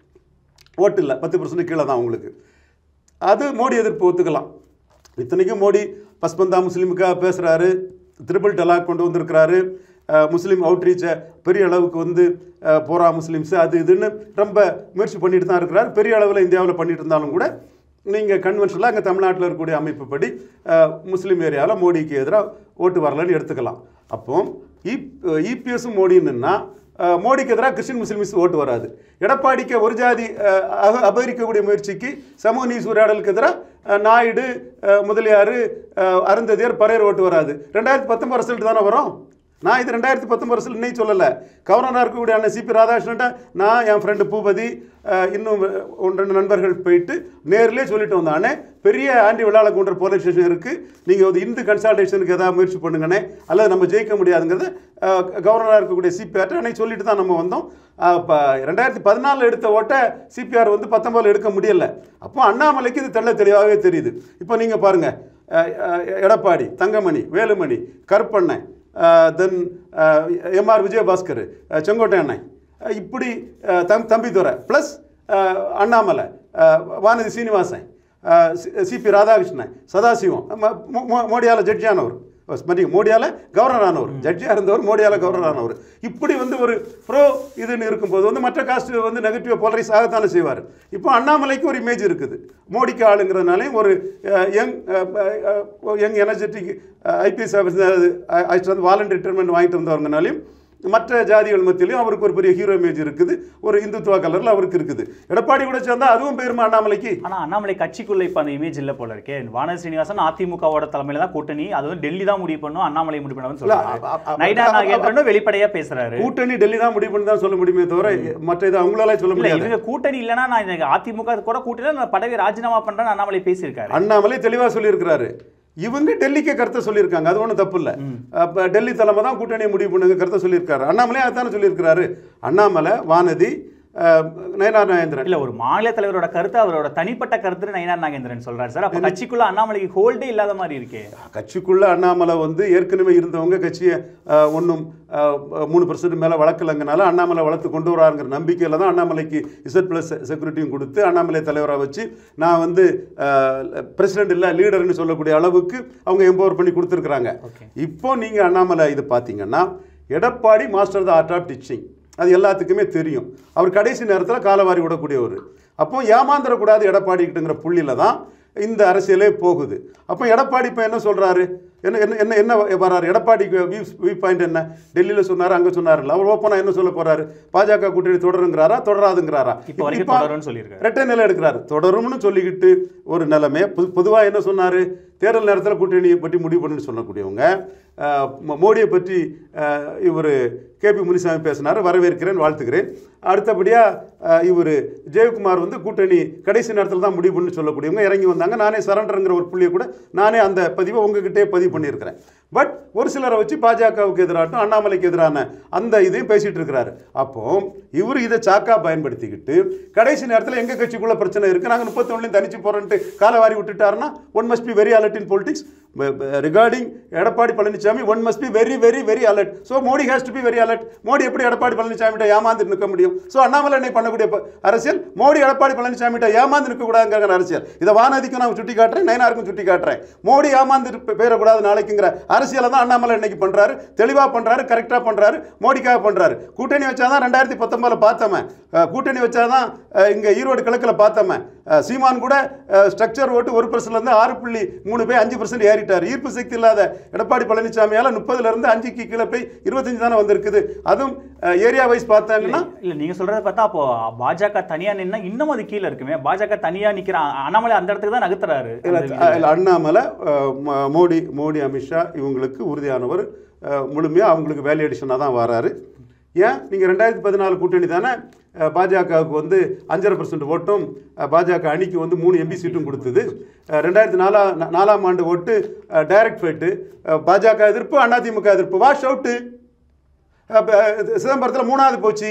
ஓட்டு இல்லை, 10% கீழே தான் உங்களுக்கு. அது மோடி எதிர்ப்பு ஒத்துக்கலாம். இத்தனைக்கும் மோடி பஸ்பந்தா முஸ்லீமுக்காக பேசுகிறாரு, ட்ரிபிள் டலாக் கொண்டு வந்திருக்கிறாரு, முஸ்லீம் அவுட்ரீச்சை பெரிய அளவுக்கு வந்து போரா முஸ்லீம்ஸு அது இதுன்னு ரொம்ப முயற்சி பண்ணிட்டு தான் இருக்கிறார். பெரிய அளவில் இந்தியாவில் பண்ணிட்டு இருந்தாலும் கூட நீங்கள் கன்வென்ஷனலாக இங்கே தமிழ்நாட்டில் இருக்கக்கூடிய அமைப்புப்படி முஸ்லீம் ஏரியாவில் மோடிக்கு எதிராக ஓட்டு வரலன்னு எடுத்துக்கலாம். அப்போ இபிஎஸும் மோடின்னா மோடிக்கு எதிராக கிறிஸ்டின் முஸ்லிம்ஸ் ஓட்டு வராது. எடப்பாடிக்கு ஒரு ஜாதி அபகரிக்கக்கூடிய முயற்சிக்கு சமூக நீதி சூறையாடலுக்கு எதிராக நாயுடு, முதலியார், அருந்ததியர், பறையர் ஓட்டு வராது. 2019 ரிசல்ட் தானே வரும். நான் இது 2019 ரிசல்ட் இன்னைக்கு சொல்லலை. கவர்னராக இருக்கக்கூடிய அண்ணன் சிபி ராதாகிருஷ்ணன்ட்ட நான், என் ஃப்ரெண்டு பூபதி, இன்னும் 1-2 நண்பர்கள் போயிட்டு நேரிலே சொல்லிட்டு வந்தானே, பெரிய ஆண்டி விளாளக்குன்ற போலீஸ் ஸ்டேஷன் இருக்குது, நீங்கள் வந்து இந்து கன்சல்டேஷனுக்கு எதாவது முயற்சி பண்ணுங்கண்ணே, அல்லது நம்ம ஜெயிக்க முடியாதுங்கிறத கவர்னராக இருக்கக்கூடிய சிபிஆர்ட்ட அன்னைக்கு சொல்லிட்டு தான் நம்ம வந்தோம். இப்போ 2014 எடுத்த ஓட்டை சிபிஆர் வந்து 19 எடுக்க முடியலை. அப்போ அண்ணாமலைக்கு இது தெளிவாகவே தெரியுது. இப்போ நீங்கள் பாருங்கள், Edappadi, Thangamani, Velumani, Karuppannan, then MR Vijayabaskar, Sengottaiyan, இப்படி தம்பிதுரை ப்ளஸ் அண்ணாமலை, வானதி சீனிவாசன், சிபி ராதாகிருஷ்ணன், சதாசிவம், மோடியால் ஜட்ஜானவர், மோடியால் கவர்னர் ஆனவர், ஜட்ஜியாக இருந்தவர், மோடியால் கவர்னர் ஆனவர். இப்படி வந்து ஒரு ப்ரோ இதுன்னு இருக்கும்போது வந்து மற்ற காஸ்ட் வந்து நெகட்டிவ் போலரைஸ் ஆகத்தானே செய்வார். இப்போ அண்ணாமலைக்கு ஒரு இமேஜ் இருக்குது, மோடிக்கு ஆளுங்கிறதுனாலையும் ஒரு young energetic IPS officer voluntary retirement வாங்கிட்டு வந்தவங்கனாலையும் மற்ற ஜாதிகள் மத்தியிலையும் அவருக்கு ஒரு பெரிய ஹீரோ இமேஜ் இருக்குது, ஒரு இந்துத்துவ கலரில் அவருக்கு இருக்குது. எடப்பாடி கூட சேர்ந்தா அதுவும் பெருமை அண்ணாமலைக்கு. ஆனால் அண்ணாமலை கட்சிக்குள்ள இப்போ அந்த இமேஜ் இல்லை போல இருக்கே. வானதி சீனிவாசன் அதிமுகவோட தலைமையில தான் கூட்டணி, அது வந்து டெல்லி தான் முடிவு பண்ணும், அண்ணாமலை முடிவு பண்ணணும்னு சொல்றாங்க. நைனா நாகேந்திரனும் வெளிப்படையா பேசுறாரு, கூட்டணி டெல்லி தான் முடிவு பண்ணி தான் சொல்ல முடியுமே தவிர மற்ற இதை அவங்களால சொல்ல முடியாது. இவங்க கூட்டணி இல்லைன்னா நான் அதிமுக கூட கூட்டணி நான் பதவி ராஜினாமா பண்றேன்னு அண்ணாமலை பேசியிருக்காரு. அண்ணாமலை தெளிவாக சொல்லியிருக்கிறாரு. இவங்க டெல்லிக்கு கருத்தை சொல்லியிருக்காங்க, அது ஒன்றும் தப்பு இல்லை. அப்போ டெல்லி தலைமை தான் கூட்டணியை முடிவு பண்ணுங்க கருத்தை சொல்லியிருக்காரு. அண்ணாமலே அதுதானே சொல்லியிருக்கிறாரு. அண்ணாமலை, வானதி, நயனார் நாகேந்திரன் இல்ல ஒரு மாநில தலைவரோட கருத்து அவரோட தனிப்பட்ட கருத்து நயனார் நாகேந்திரன் சொல்றாரு சார். அப்ப கட்சிக்குள்ள அண்ணாமலைக்கு ஹோல்டே இல்லாத மாதிரி இருக்கே. கட்சிக்குள்ள அண்ணாமலை வந்து ஏற்கனவே இருந்தவங்க கட்சியை ஒன்றும் 3% மேலே வளர்க்கலங்கனால அண்ணாமலை வளர்த்து கொண்டு வராங்கிற நம்பிக்கையில் தான் அண்ணாமலைக்கு Z+ செக்யூரிட்டியும் கொடுத்து அண்ணாமலை தலைவராக வச்சு நான் வந்து பிரசிடென்ட் இல்லை லீடர்னு சொல்லக்கூடிய அளவுக்கு அவங்க எம்பவர் பண்ணி கொடுத்துருக்குறாங்க. இப்போ நீங்கள் அண்ணாமலை இது பார்த்தீங்கன்னா Edappadi master the art of teaching, அது எல்லாத்துக்குமே தெரியும். அவர் கடைசி நேரத்தில் காலவாரி விடக்கூடியவர். அப்போ ஏமாந்துடக்கூடாது எடப்பாடிக்கிட்டுங்கிற புள்ளியில் தான் இந்த அரசியலே போகுது. அப்போ எடப்பாடி இப்போ என்ன சொல்கிறாரு, என்ன என்ன என்ன வர்றாரு, எடப்பாடிக்கு வியூ பாயிண்ட் என்ன, டெல்லியில் சொன்னார், அங்கே சொன்னார்ல, அவர் ஓப்பனாக என்ன சொல்ல போகிறாரு, பாஜக கூட்டணி தொடருங்கிறாரா தொடராதுங்கிறாரா, ரெட்டை நிலை எடுக்கிறாரு. தொடரும்னு சொல்லிக்கிட்டு ஒரு நிலைமை. பொதுவாக என்ன சொன்னார், தேர்தல் நேரத்தில் கூட்டணியை பற்றி முடிவு பண்ணுன்னு சொல்லக்கூடியவங்க மோடியை பற்றி இவர் KP முனிசாமி பேசினார், வரவேற்கிறேன், வாழ்த்துக்கிறேன். அடுத்தபடியாக இவர் ஜெயக்குமார் வந்து கூட்டணி கடைசி நேரத்தில் தான் முடிவு பண்ணி சொல்லக்கூடியவங்க இறங்கி வந்தாங்க. நானே சரண்டருங்கிற ஒரு புள்ளியை கூட நானே அந்த பதிவை உங்ககிட்டே பதிவு பண்ணியிருக்கிறேன். பட் ஒரு சிலரை வச்சு பாஜகவுக்கு எதிராட்டும் அண்ணாமலைக்கு எதிரான அந்த இதையும் பேசிகிட்டு இருக்கிறாரு. அப்போ இவர் இதை சாக்கா பயன்படுத்திக்கிட்டு கடைசி நேரத்தில் எங்கள் கட்சிக்குள்ள பிரச்சனை இருக்குது, நாங்கள் 31 தனிச்சு போகிறோன்ட்டு காலவாரி விட்டுட்டாருன்னா one must be very alert in politics regarding Edappadi Palaniswami. One must be very very very alert. So Modi has to be very alert. Modi எப்படி எடப்பாடி பழனிசாமிகிட்ட ஏமாந்து நிற்க முடியும்? ஸோ அண்ணாமலை என்னை பண்ணக்கூடிய அரசியல் மோடி எடப்பாடி பழனிசாமிகிட்ட ஏமாந்து நிற்கக்கூடாதுங்கிற அரசியல். இதை வானதிக்கும் நான் சுட்டி காட்டுறேன், நயனாருக்கும் சுட்டி காட்டுறேன். மோடி ஏமாந்து பேரக்கூடாது நாளைக்குங்கிற அரசியலை தான் அண்ணாமலை இன்னைக்கு பண்ணுறாரு. தெளிவாக பண்ணுறாரு, கரெக்டாக பண்ணுறாரு, மோடிக்காக பண்ணுறாரு. கூட்டணி வச்சாதான் 2019 பார்த்தோமே, கூட்டணி வச்சாதான் இங்கே ஈரோடு கிழக்கில் பார்த்தோமே. சீமான் கூட ஸ்ட்ரக்சர் ஓட்டு 1%லேருந்து 6.3 போய் 5% ஏறிட்டார். ஈர்ப்பு சக்தி இல்லாத எடப்பாடி பழனிசாமியால் 30லேருந்து 5க்கு கீழே போய் 25 தானே வந்திருக்குது. அதுவும் ஏரியா வைஸ் பார்த்தாங்கன்னா இல்லை நீங்கள் சொல்கிறத பார்த்தா அப்போ பாஜக தனியாக நின்னா இன்னும் அது கீழே இருக்குமே. பாஜக தனியாக நிற்கிற அண்ணாமலை அந்த இடத்துக்கு தான் நகர்த்துறாரு. அண்ணாமலை மோடி அமித்ஷா இவங்களுக்கு உறுதியானவர், முழுமையாக அவங்களுக்கு வேல்யூடேஷனாக தான் வராரு. ஏன் நீங்கள் 2014 கூட்டணி தானே பாஜகவுக்கு வந்து 5.5% ஓட்டும் பாஜக அணிக்கு வந்து 3 MP சீட்டும் கொடுத்தது. 2004ஆம் ஆண்டு ஓட்டு டைரக்ட் ஃபைட்டு, பாஜக எதிர்ப்பு அதிமுக எதிர்ப்பு, வாஷ் அவுட்டு. சிதம்பரத்தில் 3வது போச்சு.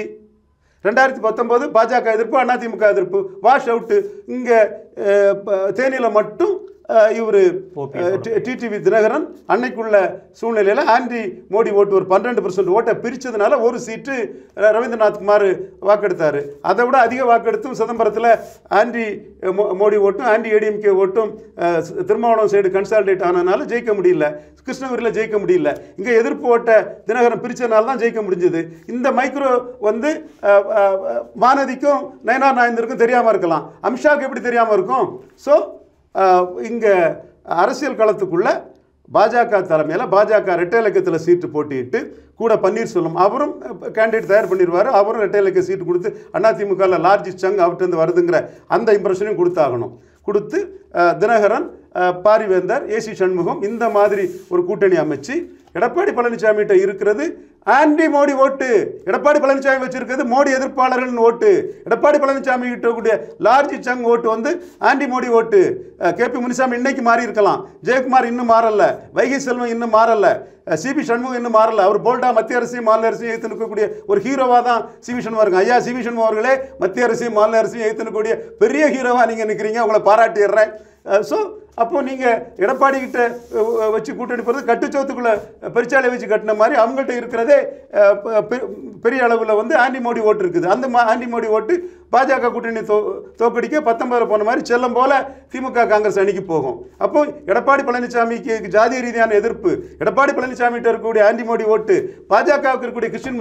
2019 பாஜக எதிர்ப்பு அதிமுக எதிர்ப்பு, வாஷ் அவுட்டு. இங்கே தேனியில் மட்டும் இவர் TTV தினகரன் அன்னைக்குள்ள சூழ்நிலையில் ஆன்டி மோடி ஓட்டு ஒரு 12% ஓட்டை பிரித்ததுனால ஒரு சீட்டு ரவீந்திரநாத் குமார் வாக்கெடுத்தார். அதை விட அதிக வாக்கெடுத்தும் சிதம்பரத்தில் ஆன்டி மோடி ஓட்டும் ஆன்டி ADMK ஓட்டும் திருமாவளவன் சைடு கன்சாலிடேட் ஆனதுனால ஜெயிக்க முடியல. கிருஷ்ணகிரியில் ஜெயிக்க முடியல. இங்கே எதிர்ப்பு ஓட்டை தினகரன் பிரித்ததுனால தான் ஜெயிக்க முடிஞ்சது. இந்த மைக்ரோ வந்து வானதிக்கும் நயனார் நாகேந்திரனுக்கும் தெரியாமல் இருக்கலாம், அமித்ஷாவுக்கு எப்படி தெரியாமல் இருக்கும்? ஸோ இங்கே அரசியல் களத்துக்குள்ள பாஜக தலைமையில் பாஜக ரெட்டை இலக்கத்தில் சீட்டு போட்டிட்டு கூட பன்னீர்செல்வம் அவரும் கேண்டிடேட் தயார் பண்ணிடுவார். அவரும் ரெட்டை இலக்க சீட்டு கொடுத்து அதிமுகவில் லார்ஜஸ்ட் சங் அவர்கிட்ட வருதுங்கிற அந்த இம்ப்ரெஷனையும் கொடுத்தாகணும். கொடுத்து தினகரன், பாரிவேந்தர், AC சண்முகம் இந்த மாதிரி ஒரு கூட்டணி அமைச்சு எடப்பாடி பழனிசாமிகிட்ட இருக்கிறது ஆன்டி மோடி ஓட்டு, எடப்பாடி பழனிசாமி வச்சிருக்கிறது மோடி எதிர்ப்பாளர்கள் ஓட்டு, எடப்பாடி பழனிசாமி கிட்ட கூடிய லார்ஜ் சங் ஓட்டு வந்து ஆன்டி மோடி ஓட்டு. KP முனிசாமி இன்னைக்கு மாறி இருக்கலாம், ஜெயக்குமார் இன்னும் மாறல, வைகை செல்வம் இன்னும் மாறல, CP சண்முகம் இன்னும் மாறல. அவர் போல்டா மத்திய அரசையும் மாநில அரசையும் எழுத்து நிற்கக்கூடிய ஒரு ஹீரோவாக தான் CP சண்முகம் இருக்கு. ஐயா CP சண்முகம் அவர்களே, மத்திய அரசையும் மாநில அரசையும் எழுத்து நிற்கக்கூடிய பெரிய ஹீரோவாக நீங்கள் நிற்கிறீங்க, உங்களை பாராட்டிடுறேன். ஸோ அப்போது நீங்கள் எடப்பாடி கிட்ட வச்சு கூட்டணி போகிறது கட்டுச்சோத்துக்குள்ளே பெருச்சாலை வச்சு கட்டின மாதிரி அவங்கள்ட்ட இருக்கிறதே பெரிய அளவில் வந்து ஆன்டி மோடி ஓட்டு இருக்குது. அந்த ஆன்டி மோடி ஓட்டு பாஜக கூட்டணி தோக்கடிக்க 19 போன மாதிரி செல்லம் போல் திமுக காங்கிரஸ் அணிக்கு போகும். அப்போ எடப்பாடி பழனிசாமிக்கு ஜாதிய ரீதியான எதிர்ப்பு, எடப்பாடி பழனிசாமிகிட்ட இருக்கக்கூடிய ஆன்டி மோடி ஓட்டு, பாஜகவுக்கு இருக்கக்கூடிய கிறிஸ்டின்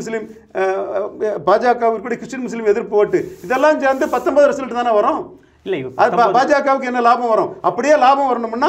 முஸ்லீம் எதிர்ப்பு ஓட்டு, இதெல்லாம் சேர்ந்து 19 ரிசல்ட் தானே வரும். இல்லை, பாஜகவுக்கு என்ன லாபம் வரும்? அப்படியே லாபம் வரணும்னா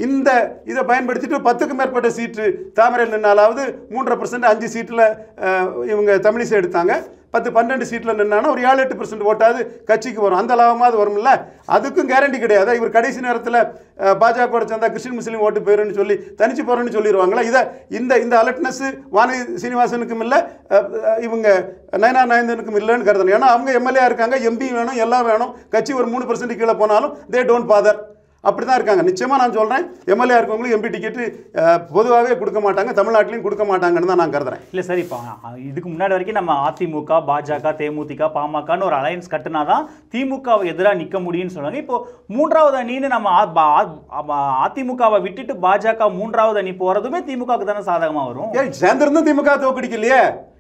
இதை பயன்படுத்திட்டு 10க்கும் மேற்பட்ட சீட்டு தாமரையில் நின்னாலாவது 3.5% 5 சீட்டில் இவங்க தமிழிசை எடுத்தாங்க. 10-12 சீட்டில் நின்னானா ஒரு 7-8% ஓட்டாவது கட்சிக்கு வரும். அந்த லாபமாவது வரும்ல. அதுக்கும் கேரண்டி கிடையாது. இவர் கடைசி நேரத்தில் பாஜக சேர்ந்தா கிறிஸ்டின் முஸ்லீம் ஓட்டு போயிருன்னு சொல்லி தனிச்சு போகிறேன்னு சொல்லிடுவாங்களா? இந்த அலர்ட்னஸ் வானதி சீனிவாசனுக்கும் இல்லை, இவங்க நயனா நாயந்தனுக்கும் இல்லைன்னு கருதணும். ஏன்னா அவங்க எம்எல்ஏ இருக்காங்க, எம்பி வேணும், எல்லாம் வேணும். கட்சி ஒரு 3% கீழே போனாலும் தே டோன்ட் பாதர். அப்படி தான் இருக்காங்க. நிச்சயமாக நான் சொல்கிறேன், எம்எல்ஏ இருக்கவங்களுக்கு எம்பி டிக்கெட்டு பொதுவாகவே கொடுக்க மாட்டாங்க, தமிழ்நாட்டிலையும் கொடுக்க மாட்டாங்கன்னு தான் நான் கருதுறேன். இல்லை சார், இப்போ இதுக்கு முன்னாடி வரைக்கும் நம்ம அதிமுக, பாஜக, தேமுதிக, பாமகன்னு ஒரு அலையன்ஸ் கட்டினா தான் திமுகவை எதிராக நிற்க முடியும்னு சொல்லுவாங்க. இப்போ 3வது அணின்னு நம்ம அதிமுகவை விட்டுட்டு பாஜக 3வது அணி போகிறதுமே திமுகவுக்கு தானே சாதகமாக வரும். சேர்ந்திருந்தும் திமுக தோக்கடிக்கலையே.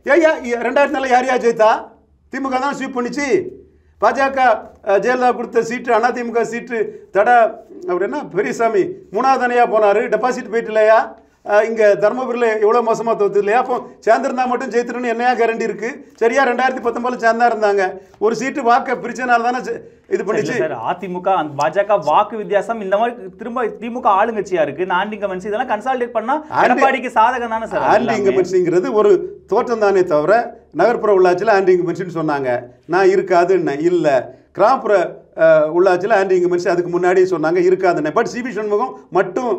2004 யார் ஜெயித்தா? திமுக தான் ஸ்வீப் பண்ணிச்சு. பாஜக ஜெயலலிதா கொடுத்த சீட்டு, அதிமுக சீட்டு தடை. அவர் என்ன பெரியசாமி 3வது அணியாக போனார், டெபாசிட் போயிட்டு இல்லையா? இங்கே தர்மபுரியில் எவ்வளோ மோசமாக தோற்று இல்லையா? அப்போ சேர்ந்திருந்தா மட்டும் ஜெயித்துருன்னு என்னையா கேரண்டி இருக்குது? சரியா 2019 சேர்ந்தா இருந்தாங்க. ஒரு சீட்டு வாக்கை பிரிச்சனால தானே இது பண்ணிச்சு. அதிமுக அந்த பாஜக வாக்கு வித்தியாசம் இந்த மாதிரி திரும்ப திமுக ஆளுங்கட்சியா இருக்கு. ஆன்டி இன்கம்பன்சி இதெல்லாம் கன்சாலிடேட் பண்ணா எடப்பாடிக்கு சாதகம் தானே சார். ஆன்டி இன்கம்பன்சிங்கிறது ஒரு தோற்றம் தானே தவிர நகர்ப்புற உள்ளாட்சியில் ஆன்டி இன்கம்பன்சின்னு சொன்னாங்க, நான் இருக்காதுன்னு இல்லை. கிராமப்புற உள்ளாட்சியில் ஆன்டி இன்கம்பன்சி அதுக்கு முன்னாடி சொன்னாங்க, இருக்காதுன்னு. பட் சிவி சண்முகம் மட்டும்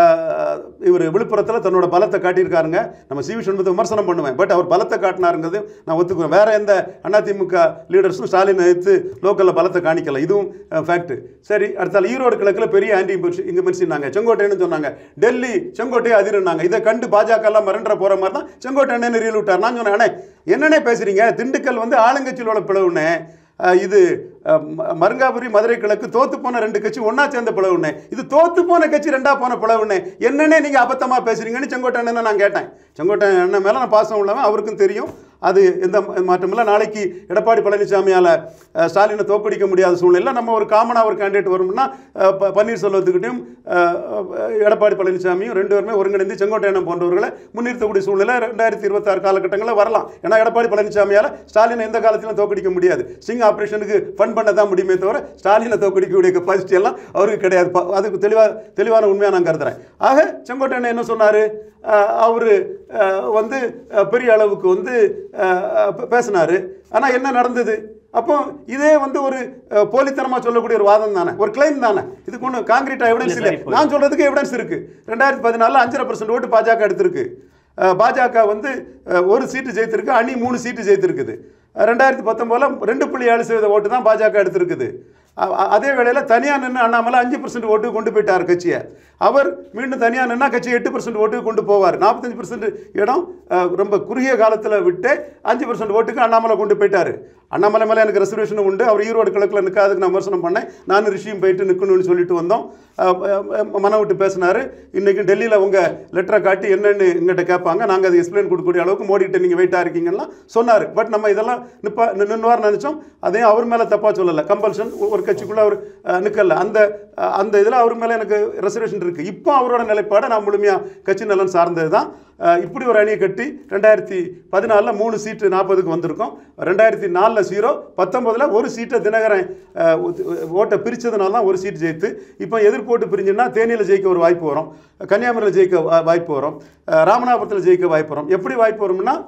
இவர் விழுப்புரத்தில் தன்னோட பலத்தை காட்டியிருக்காருங்க. நம்ம சிவி சண்முகத்தை விமர்சனம் பண்ணுவேன், பட் அவர் பலத்தை காட்டினாருங்கிறது நான் ஒத்துக்குவேன். வேற எந்த அதிமுக லீடர்ஸும் ஸ்டாலின் எடுத்து லோக்கலில் பலத்தை காணிக்கல, இதுவும் ஃபேக்ட். சரி, அடுத்தால ஈரோடு கிழக்கில் பெரிய ஆன்டி இன்கம்பன்சினாங்க, செங்கோட்டைன்னு சொன்னாங்க. டெல்லி செங்கோட்டையை அதிர்னாங்க. இதை கண்டு பாஜக எல்லாம் மறன்ற போகிற மாதிரி தான் செங்கோட்டைன்னு ரீல் விட்டார். நான் சொன்னேன், அண்ணே என்னன்னே பேசுறீங்க? திண்டுக்கல் வந்து ஆளுங்கட்சியில் உள்ள பிளவுனே, இது மருங்காபுரி மதுரை கிழக்கு தோத்து போன 2 கட்சி ஒன்னா சேர்ந்த பிளவுனே, இது தோத்து போன கட்சி 2ஆ போன பிளவுனே, என்னன்னே நீங்க அபத்தமா பேசுறீங்கன்னு செங்கோட்டை அண்ணன் நான் கேட்டேன். செங்கோட்டை அண்ணன் மேல நான் பாசம் உள்ளவன், அவருக்கும் தெரியும் அது எந்த மாற்றம் இல்லை. நாளைக்கு எடப்பாடி பழனிசாமியால் ஸ்டாலினை தோற்கடிக்க முடியாத சூழ்நிலை. நம்ம ஒரு காமனாக ஒரு கேண்டிடேட் வரும்னா பன்னீர்செல்வத்துக்கிட்டையும் எடப்பாடி பழனிசாமியும் 2 பேருமே ஒருங்கிணைந்து செங்கோட்டை அண்ணன் போன்றவர்களை முன்னிறுத்தக்கூடிய சூழ்நிலை 2026 காலகட்டங்களில் வரலாம். ஏன்னா எடப்பாடி பழனிசாமியால் ஸ்டாலினை எந்த காலத்திலும் தோற்கடிக்க முடியாது. ஸ்டிங் ஆப்ரேஷனுக்கு ஃபண்ட் பண்ண தான் முடியுமே தவிர ஸ்டாலினை தோற்கடிக்கக்கூடிய கெப்பாசிட்டி எல்லாம் அவருக்கு கிடையாது. அதுக்கு தெளிவான உண்மையாக நான் கருதுறேன். ஆக செங்கோட்டை அண்ணன் என்ன சொன்னார்? அவர் வந்து பெரிய அளவுக்கு வந்து பேசினார். ஆனால் என்ன நடந்தது? அப்போ இதே வந்து ஒரு போலித்தனமாக சொல்லக்கூடிய ஒரு வாதம் தானே, ஒரு கிளைம் தானே. இதுக்கு ஒன்றும் காங்கிரீட்டாக எவிடன்ஸ் இல்லை. நான் சொல்கிறதுக்கு எவிடன்ஸ் இருக்குது. 2014 5.5% ஓட்டு பாஜக எடுத்திருக்கு. பாஜக வந்து 1 சீட்டு ஜெயித்திருக்கு, அணி 3 சீட்டு ஜெயித்திருக்குது. 2019 2.7% ஓட்டு தான் பாஜக எடுத்திருக்குது. அதே வேளையில் தனியாக நின்று அண்ணாமலை 5% ஓட்டு கொண்டு போயிட்டார் கட்சியை. அவர் மீண்டும் தனியாக நின்னா கட்சி 8% ஓட்டு கொண்டு போவார். 45% இடம் ரொம்ப குறுகிய காலத்தில் விட்டு 5% ஓட்டுக்கு அண்ணாமலை கொண்டு போயிட்டார். அண்ணாமலை மேலே எனக்கு ரெசர்வேஷனும் உண்டு. அவர் ஈரோடு கிழக்கில் நிற்காதுக்கு நான் விமர்சனம் பண்ணேன். நானும் ரிஷியும் போயிட்டு நிற்கணும்னு சொல்லிட்டு வந்தோம். மனம் விட்டு பேசினார். இன்றைக்கி டெல்லியில் உங்கள் லெட்டரை காட்டி என்னென்னு எங்கிட்ட கேட்பாங்க, நாங்கள் அதை எக்ஸ்பிளைன் கொடுக்கக்கூடிய அளவுக்கு மோடிக்கிட்ட நீங்கள் வெயிட்டாக இருக்கீங்கன்னா சொன்னார். பட் நம்ம இதெல்லாம் நின்றுவார்னு நினச்சோம். அதையும் அவர் மேலே தப்பாக சொல்லலை. கம்பல்ஷன் ஒரு கட்சிக்குள்ளே அவர் நிற்கல. அந்த இதில் அவர் மேலே எனக்கு ரெசர்வேஷன் இருக்குது. இப்போ அவரோட நிலைப்பாடை நான் முழுமையாக கட்சி நலன் சார்ந்தது தான். இப்படி ஒரு அணியை கட்டி 2014 3 சீட்டு 40க்கு வந்திருக்கோம். 2004 0, 19 1 சீட்டை தினகரன் ஓட்டை பிரித்ததுனால தான் 1 சீட்டு ஜெயித்து. இப்போ எதிர்ப்போட்டு பிரிஞ்சுன்னா தேனியில் ஜெயிக்க ஒரு வாய்ப்பு வரும், கன்னியாகுமரியில் ஜெயிக்க வாய்ப்பு வரும், ராமநாதபுரத்தில் ஜெயிக்க வாய்ப்பு வரும். எப்படி வாய்ப்பு வரும்னா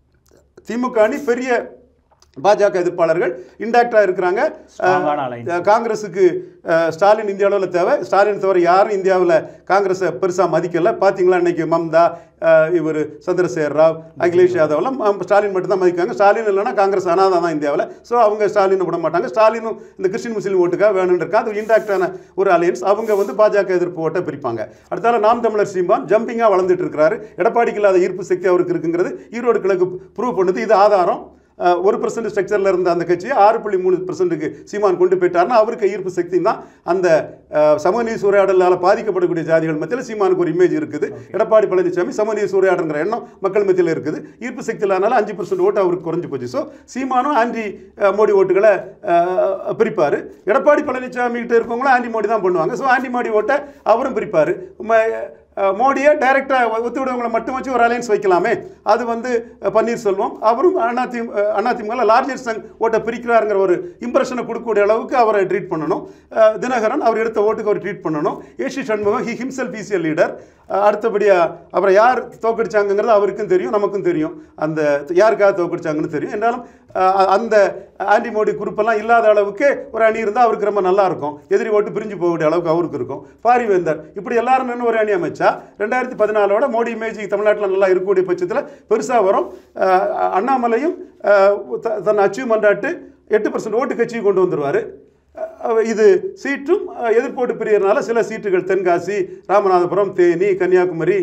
திமுக அணி பெரிய பாஜக எதிர்ப்பாளர்கள் இன்டாக்டாக இருக்கிறாங்க. காங்கிரஸுக்கு ஸ்டாலின் இந்திய அளவில் தேவை. ஸ்டாலின் தவிர யாரும் இந்தியாவில் காங்கிரஸை பெருசாக மதிக்கலை. பார்த்தீங்களா இன்றைக்கி மம்தா, இவர் சந்திரசேகர் ராவ், அகிலேஷ் யாதவ்லாம் ஸ்டாலின் மட்டும்தான் மதிக்காங்க. ஸ்டாலின் இல்லைன்னா காங்கிரஸ் அனாதான் தான் இந்தியாவில். ஸோ அவங்க ஸ்டாலினை விட மாட்டாங்க. ஸ்டாலினும் இந்த கிறிஸ்டின் முஸ்லீம் ஓட்டுக்காக வேணுன்றக்கா அது இன்டாக்டான ஒரு அலையன்ஸ். அவங்க வந்து பாஜக எதிர்ப்பு ஓட்டை பிரிப்பாங்க. அடுத்தால நாம் தமிழர் சீமான் ஜம்பிங்காக வளர்ந்துட்டு இருக்கிறாரு. எடப்பாடிக்கு இல்லாத ஈர்ப்பு சக்தி அவருக்கு இருக்குங்கிறது ஈரோடு கிழக்கு ப்ரூவ் பண்ணுது. இது ஆதாரம். 1% ஸ்ட்ரக்சரில் இருந்த அந்த கட்சியை 6.3%க்கு சீமான் கொண்டு போயிட்டார்னா அவருக்கு ஈர்ப்பு சக்தி தான். அந்த சமூக நீதி சூறையாடலால் பாதிக்கப்படக்கூடிய ஜாதிகள் மத்தியில் சீமானுக்கு ஒரு இமேஜ் இருக்குது. எடப்பாடி பழனிசாமி சமூக நீதி சூறையாடுங்கிற எண்ணம் மக்கள் மத்தியில் இருக்குது. ஈர்ப்பு சக்தி இல்லாதனால 5% ஓட்டு அவருக்கு குறைஞ்சு போச்சு. ஸோ சீமானும் ஆன்டி மோடி ஓட்டுகளை பிரிப்பார். எடப்பாடி பழனிசாமி கிட்ட இருக்கவங்களும் ஆன்டி மோடி தான் பண்ணுவாங்க. ஸோ ஆன்டி மோடி ஓட்டை அவரும் பிரிப்பார். மோடியை டைரெக்டாக ஒத்துவிடவங்களை மட்டும் வச்சு ஒரு அலையன்ஸ் வைக்கலாமே, அது வந்து பன்னீர்செல்வம் அவரும் அதிமுக லார்ஜர் சங் ஓட்டை பிரிக்கிறாருங்கிற ஒரு இம்ப்ரெஷனை கொடுக்கக்கூடிய அளவுக்கு அவரை ட்ரீட் பண்ணணும். தினகரன் அவர் எடுத்த ஓட்டுக்கு அவர் ட்ரீட் பண்ணணும். AC Shanmugam he himself is a leader. அடுத்தபடியாக அவரை யார் தோக்கடிச்சாங்கிறது அவருக்கும் தெரியும், நமக்கும் தெரியும். அந்த யாருக்காக தோக்கடிச்சாங்கன்னு தெரியும். என்றாலும் அந்த ஆன்டி மோடி குரூப்பெல்லாம் இல்லாத அளவுக்கு ஒரு அணி இருந்தால் அவருக்கு ரொம்ப நல்லா இருக்கும். எதிரி ஓட்டு பிரிஞ்சு போகக்கூடிய அளவுக்கு அவருக்கு இருக்கும். பாரிவேந்தர் இப்படி எல்லாரும் நின்று ஒரு அணி அமைச்சா 2014 மோடி இமேஜ் தமிழ்நாட்டில் நல்லா இருக்கக்கூடிய பட்சத்தில் பெருசாக வரும். அண்ணாமலையும் தன் அச்சீவ்மெண்டாட்டு 8% ஓட்டு கட்சியை கொண்டு வந்துடுவார். இது சீட்டும் எதிர்ப்போட்டு பிரியறனால சில சீட்டுகள் தென்காசி, ராமநாதபுரம், தேனி, கன்னியாகுமரி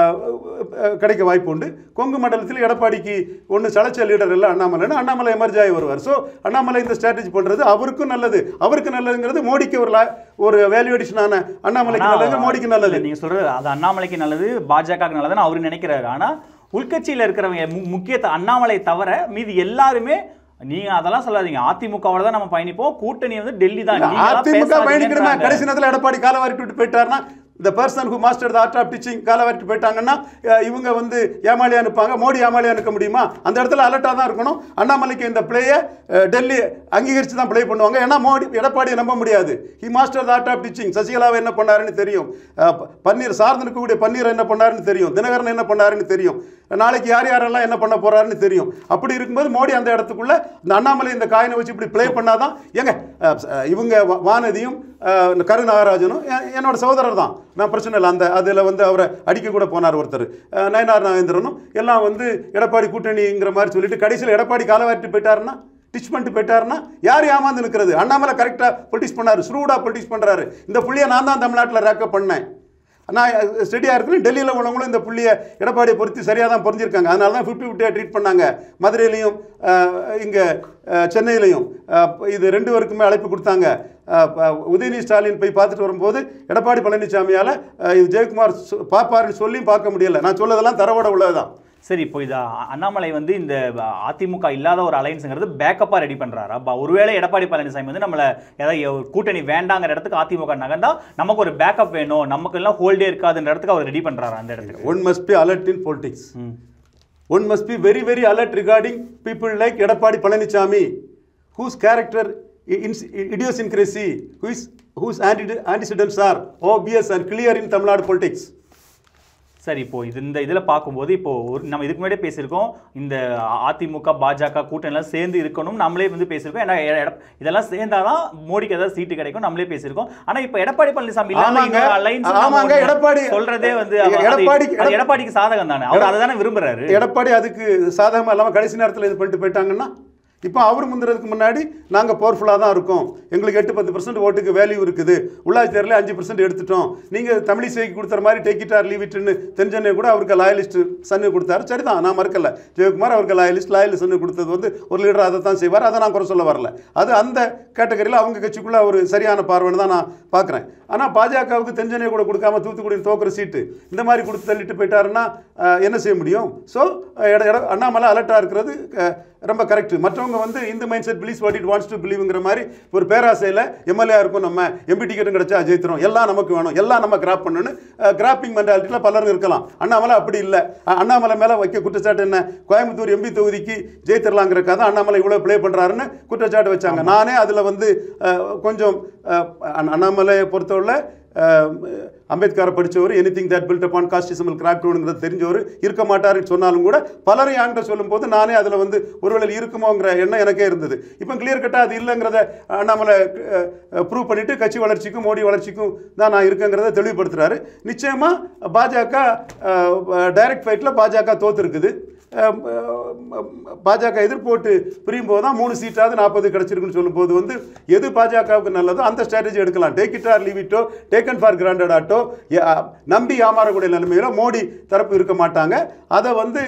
கிடைக்க வாய்ப்பு உண்டு. கொங்கு மண்டலத்தில் எடப்பாடிக்கு ஒன்று சளைச்ச லீடர் இல்லை அண்ணாமலை எமர்ஜ் ஆகி வருவார். ஸோ அண்ணாமலை இந்த ஸ்ட்ராட்டஜி பண்ணுறது அவருக்கும் நல்லது. அவருக்கு நல்லதுங்கிறது மோடிக்கு ஒரு வேல்யூடிஷனான அண்ணாமலைக்கு நல்லது, மோடிக்கு நல்லது. நீங்கள் சொல்கிறது அது அண்ணாமலைக்கு நல்லது, பாஜகவுக்கு நல்லதுன்னு அவர் நினைக்கிறாரு. ஆனால் உள்கட்சியில் இருக்கிறவங்க முக்கியத்தை அண்ணாமலை தவிர மீதி எல்லாருமே நீங்க அதெல்லாம் சொல்லாதீங்க. அதிமுகவோட தான் நம்ம பயணிப்போம், கூட்டணி வந்து டெல்லி தான். அதிமுக பயணிக்கணுமா? கடைசி நேரத்தில் எடப்பாடி காலவாரிட்டு விட்டு போயிட்டாருன்னா the person who mastered the art of teaching காலவாரிட்டு போயிட்டாங்கன்னா இவங்க வந்து ஏமாளியாக அனுப்பாங்க. மோடி ஏமாளியாக அனுப்ப முடியுமா? அந்த இடத்துல அலர்ட்டாக தான் இருக்கணும். அண்ணாமலைக்கு இந்த பிளேயை டெல்லி அங்கீகரித்து தான் பிளே பண்ணுவாங்க. ஏன்னா எடப்பாடியை நம்ப முடியாது. He master the art of teaching. சசிகலாவை என்ன பண்ணாருன்னு தெரியும், பன்னீர் சார்ந்து இருக்கக்கூடிய பன்னீர் என்ன பண்ணாருன்னு தெரியும், தினகரன் என்ன பண்ணாருன்னு தெரியும், நாளைக்கு யாரெல்லாம் என்ன பண்ண போறாருன்னு தெரியும். அப்படி இருக்கும்போது மோடி அந்த இடத்துக்குள்ள இந்த அண்ணாமலை இந்த காயினை வச்சு இப்படி பிளே பண்ணாதான் ஏங்க இவங்க வானதியும் கருநாகராஜனும் என்னோட சகோதரர் தான், நான் பிரச்சனை இல்லை. அந்த அதில் வந்து அவரை அடிக்க கூட போனார் ஒருத்தர், நயனார் நாகேந்திரனும் எல்லாம் வந்து எடப்பாடி கூட்டணிங்கிற மாதிரி சொல்லிட்டு கடைசியில் எடப்பாடி காலவாரிட்டு போயிட்டாருன்னா, டிச் பண்ணிட்டு போயிட்டாருன்னா யார் ஏமாந்து நிற்கிறது? அண்ணாமலை கரெக்டாக பொலிட்டிக்ஸ் பண்ணாரு, ஸ்ரூடாக பொலிட்டிக்ஸ் பண்ணுறாரு. இந்த புள்ளியை நான் தான் தமிழ்நாட்டில் ரேக்கப் பண்ணேன், நான் ஸ்டடியாக இருக்குன்னு. டெல்லியில் உள்ளவங்களும் இந்த புள்ளியை எடப்பாடியை பொறுத்து சரியாக தான் புரிஞ்சிருக்காங்க. அதனால தான் 50-50 ட்ரீட் பண்ணாங்க. மதுரையிலையும் இங்கே சென்னையிலையும் இது 2 பேருக்குமே அழைப்பு கொடுத்தாங்க. உதயநிதி ஸ்டாலின் போய் பார்த்துட்டு வரும்போது எடப்பாடி பழனிசாமியால் இது ஜெயக்குமார் பார்ப்பாருன்னு சொல்லியும் பார்க்க முடியலை. நான் சொல்லதெல்லாம் தரவோட உள்ளதுதான். சரி, இப்போ இது அண்ணாமலை வந்து இந்த அதிமுக இல்லாத ஒரு அலைன்ஸுங்கிறது பேக்கப்பாக ரெடி பண்ணுறாரு. அப்போ ஒருவேளை எடப்பாடி பழனிசாமி வந்து நம்மளை ஏதாவது கூட்டணி வேண்டாங்கிற இடத்துக்கு அதிமுக நகர்ந்தா நமக்கு ஒரு பேக்கப் வேணும், நமக்கு எல்லாம் ஹோல்டே இருக்காதுன்ற இடத்துக்கு அவர் ரெடி பண்ணுறாரு. அந்த இடத்துக்கு one must be alert in politics. One must be very, very alert regarding people like Edappadi Palaniswami, whose character idiosyncrasy, whose antecedents are obvious and clear in Tamil Nadu politics. சரி, இப்போ இந்த இதில் பார்க்கும்போது இப்போ நம்ம இதுக்கு முன்னாடியே பேசியிருக்கோம், இந்த அதிமுக பாஜக கூட்டணிலாம் சேர்ந்து இருக்கணும் நம்மளே வந்து பேசியிருக்கோம். ஏன்னா இதெல்லாம் சேர்ந்தாதான் மோடிக்கு ஏதாவது சீட்டு கிடைக்கும் நம்மளே பேசியிருக்கோம். ஆனால் இப்போ எடப்பாடி பழனிசாமி எடப்பாடி சொல்றதே வந்து எடப்பாடிக்கு சாதகம் தானே, அவர் அதை தானே விரும்புறாரு. எடப்பாடி அதுக்கு சாதகமாக இல்லாமல் கடைசி நேரத்தில் இது பண்ணிட்டு போயிட்டாங்கன்னா இப்போ அவர் முந்துறதுக்கு முன்னாடி நாங்கள் பவர்ஃபுல்லாக தான் இருக்கோம், எங்களுக்கு 8-10% ஓட்டுக்கு வேல்யூ இருக்குது, உள்ளாட்சி தேர்தலில் 5% எடுத்துட்டோம், நீங்கள் தமிழிசைக்கு கொடுத்துற மாதிரி டேக் இட் ஆர் லீவ் இட்னு தென்சென்னை கூட அவருக்கு லாயலிஸ்ட் சன்னு கொடுத்தாரு. சரிதான், நான் மறுக்கல. ஜெயக்குமார் அவருக்கு லாயலிஸ்ட் சன்னு கொடுத்தது வந்து ஒரு லீடர் அதை தான் செய்வார், அதை நான் குறை சொல்ல வரல. அது அந்த கேட்டகரியில் அவங்க கட்சிக்குள்ளே ஒரு சரியான பார்வைன்னு தான் நான் பார்க்குறேன். ஆனால் பாஜகவுக்கு தென்சென்னை கூட கொடுக்காம தூத்துக்குடி தோக்குற சீட்டு இந்த மாதிரி கொடுத்து தள்ளிட்டு போயிட்டாருன்னா என்ன செய்ய முடியும்? ஸோ அண்ணாமலை அலர்ட்டாக இருக்கிறது ரொம்ப கரெக்ட். மற்றவங்க வந்து இந்த mind set believes what it wants to பிலீவ்ங்கிற மாதிரி ஒரு பேராசையில் எம்எல்ஏ இருக்கும், நம்ம எம்பி டிக்கெட்டும் கிடைச்சா ஜெயித்திரும், எல்லாம் நமக்கு வேணும், எல்லாம் நம்ம கிராப் பண்ணணும்னு கிராப்பிங் மென்டாலிட்டியில் பலரும் இருக்கலாம். அண்ணாமலை அப்படி இல்லை. அண்ணாமலை மேலே வைக்க குற்றச்சாட்டு என்ன, கோயம்புத்தூர் எம்பி தொகுதிக்கு ஜெயித்திரலாங்கிறக்காக அண்ணாமலை இவ்வளோ ப்ளே பண்ணுறாருன்னு குற்றச்சாட்டு வச்சாங்க. நானே அதில் வந்து கொஞ்சம் அண்ணாமலையை பொறுத்தவரை அம்பேத்கரை படித்தவர், anything that build upon casteism crack டவுனுங்கிறது தெரிஞ்சவர் இருக்க மாட்டாருன்னு சொன்னாலும் கூட பலரும் என்கிட்ட சொல்லும்போது நானே அதில் வந்து ஒருவேளை இருக்குமோங்கிற எண்ணம் எனக்கே இருந்தது. இப்போ கிளியர் கட்டாக அது இல்லைங்கிறத அண்ணாமலை ப்ரூவ் பண்ணிவிட்டு கட்சி வளர்ச்சிக்கும் மோடி வளர்ச்சிக்கும் தான் நான் இருக்கேங்கிறத தெளிவுபடுத்துகிறாரு. நிச்சயமாக பாஜக டைரக்ட் ஃபைட்டில் பாஜக தோற்றுருக்குது. பாஜக எதிர்ப்போட்டு பிரியும் போது தான் 3 சீட்டாவது 40 கிடைச்சிருக்குன்னு சொல்லும்போது வந்து எது பாஜகவுக்கு நல்லதோ அந்த ஸ்ட்ராட்டஜி எடுக்கலாம். டேக் இட் ஆர் லீவ் இட்டோ, டேக்கன் ஃபார் கிராண்டட் ஆட்டோ, நம்பி ஏமாறக்கூடிய நிலைமையில மோடி தரப்பு இருக்க மாட்டாங்க. அதை வந்து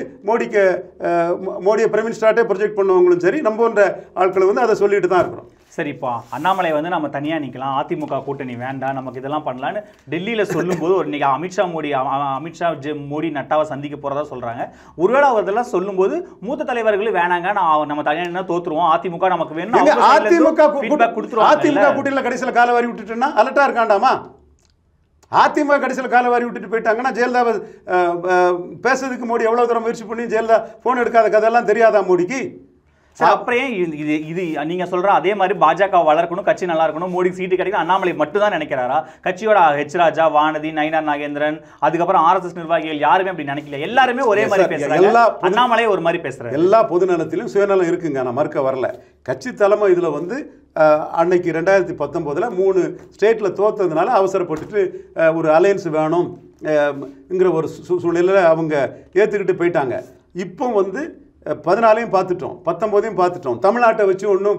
மோடியை பிரைம் மினிஸ்டராட்டே ப்ரொஜெக்ட் பண்ணுவவங்களும் சரி, நம்ம போன்ற ஆட்களை வந்து அதை சொல்லிட்டு தான் இருக்கிறோம். சரிப்பா, அண்ணாமலை வந்து நம்ம தனியாக நிற்கலாம், அதிமுக கூட்டணி வேண்டாம், நமக்கு இதெல்லாம் பண்ணலான்னு டெல்லியில் சொல்லும்போது ஒரு இன்னைக்கு அமித்ஷா மோடி நட்டாவை சந்திக்க போகிறதா சொல்கிறாங்க. ஒருவேளை அவர் இதெல்லாம் சொல்லும்போது மூத்த தலைவர்கள் வேணாங்க, நம்ம தனியாக தோற்றுருவோம், அதிமுக நமக்கு வேணும், அதிமுக கூட்டணியில் கடைசியில் காலவாரி விட்டுட்டுன்னா அலர்ட்டா இருக்காண்டாமா? அதிமுக கடைசியில் காலவாரி விட்டுட்டு போயிட்டாங்கன்னா ஜெயலலிதா பேசுறதுக்கு மோடி எவ்வளோ தூரம் முயற்சி பண்ணி ஜெயலலிதா ஃபோன் எடுக்காத கதையெல்லாம் தெரியாதா மோடிக்கு? அப்புறம் இது நீங்க சொல்ற அதே மாதிரி பாஜக வளர்க்கணும், கட்சி நல்லா இருக்கணும், மோடி சீட்டு கிடைக்கும் அண்ணாமலை மட்டும் தான் நினைக்கிறாரா? கட்சியோட ஹெச் ராஜா, வானதி, நயினார் நாகேந்திரன், அதுக்கப்புறம் RSS நிர்வாகிகள் யாருமே அப்படி நினைக்கல. எல்லாருமே ஒரே மாதிரி பேசுறாங்க, அண்ணாமலை ஒரு மாதிரி பேசுறாரு. எல்லா பொதுநலத்திலும் சுயநலம் இருக்குங்க, நான் மறுக்க வரல. கட்சி தலைமை இதுல வந்து அன்னைக்கு 2019 3 ஸ்டேட்ல தோத்ததுனால அவசரப்பட்டுட்டு ஒரு அலையன்ஸ் வேணும்ங்கிற ஒரு சூழ்நிலையில அவங்க ஏத்துக்கிட்டு போயிட்டாங்க. இப்போ வந்து 14ஐயும் பார்த்துட்டோம், 19ஐயும் பார்த்துட்டோம். தமிழ்நாட்டை வச்சு ஒன்றும்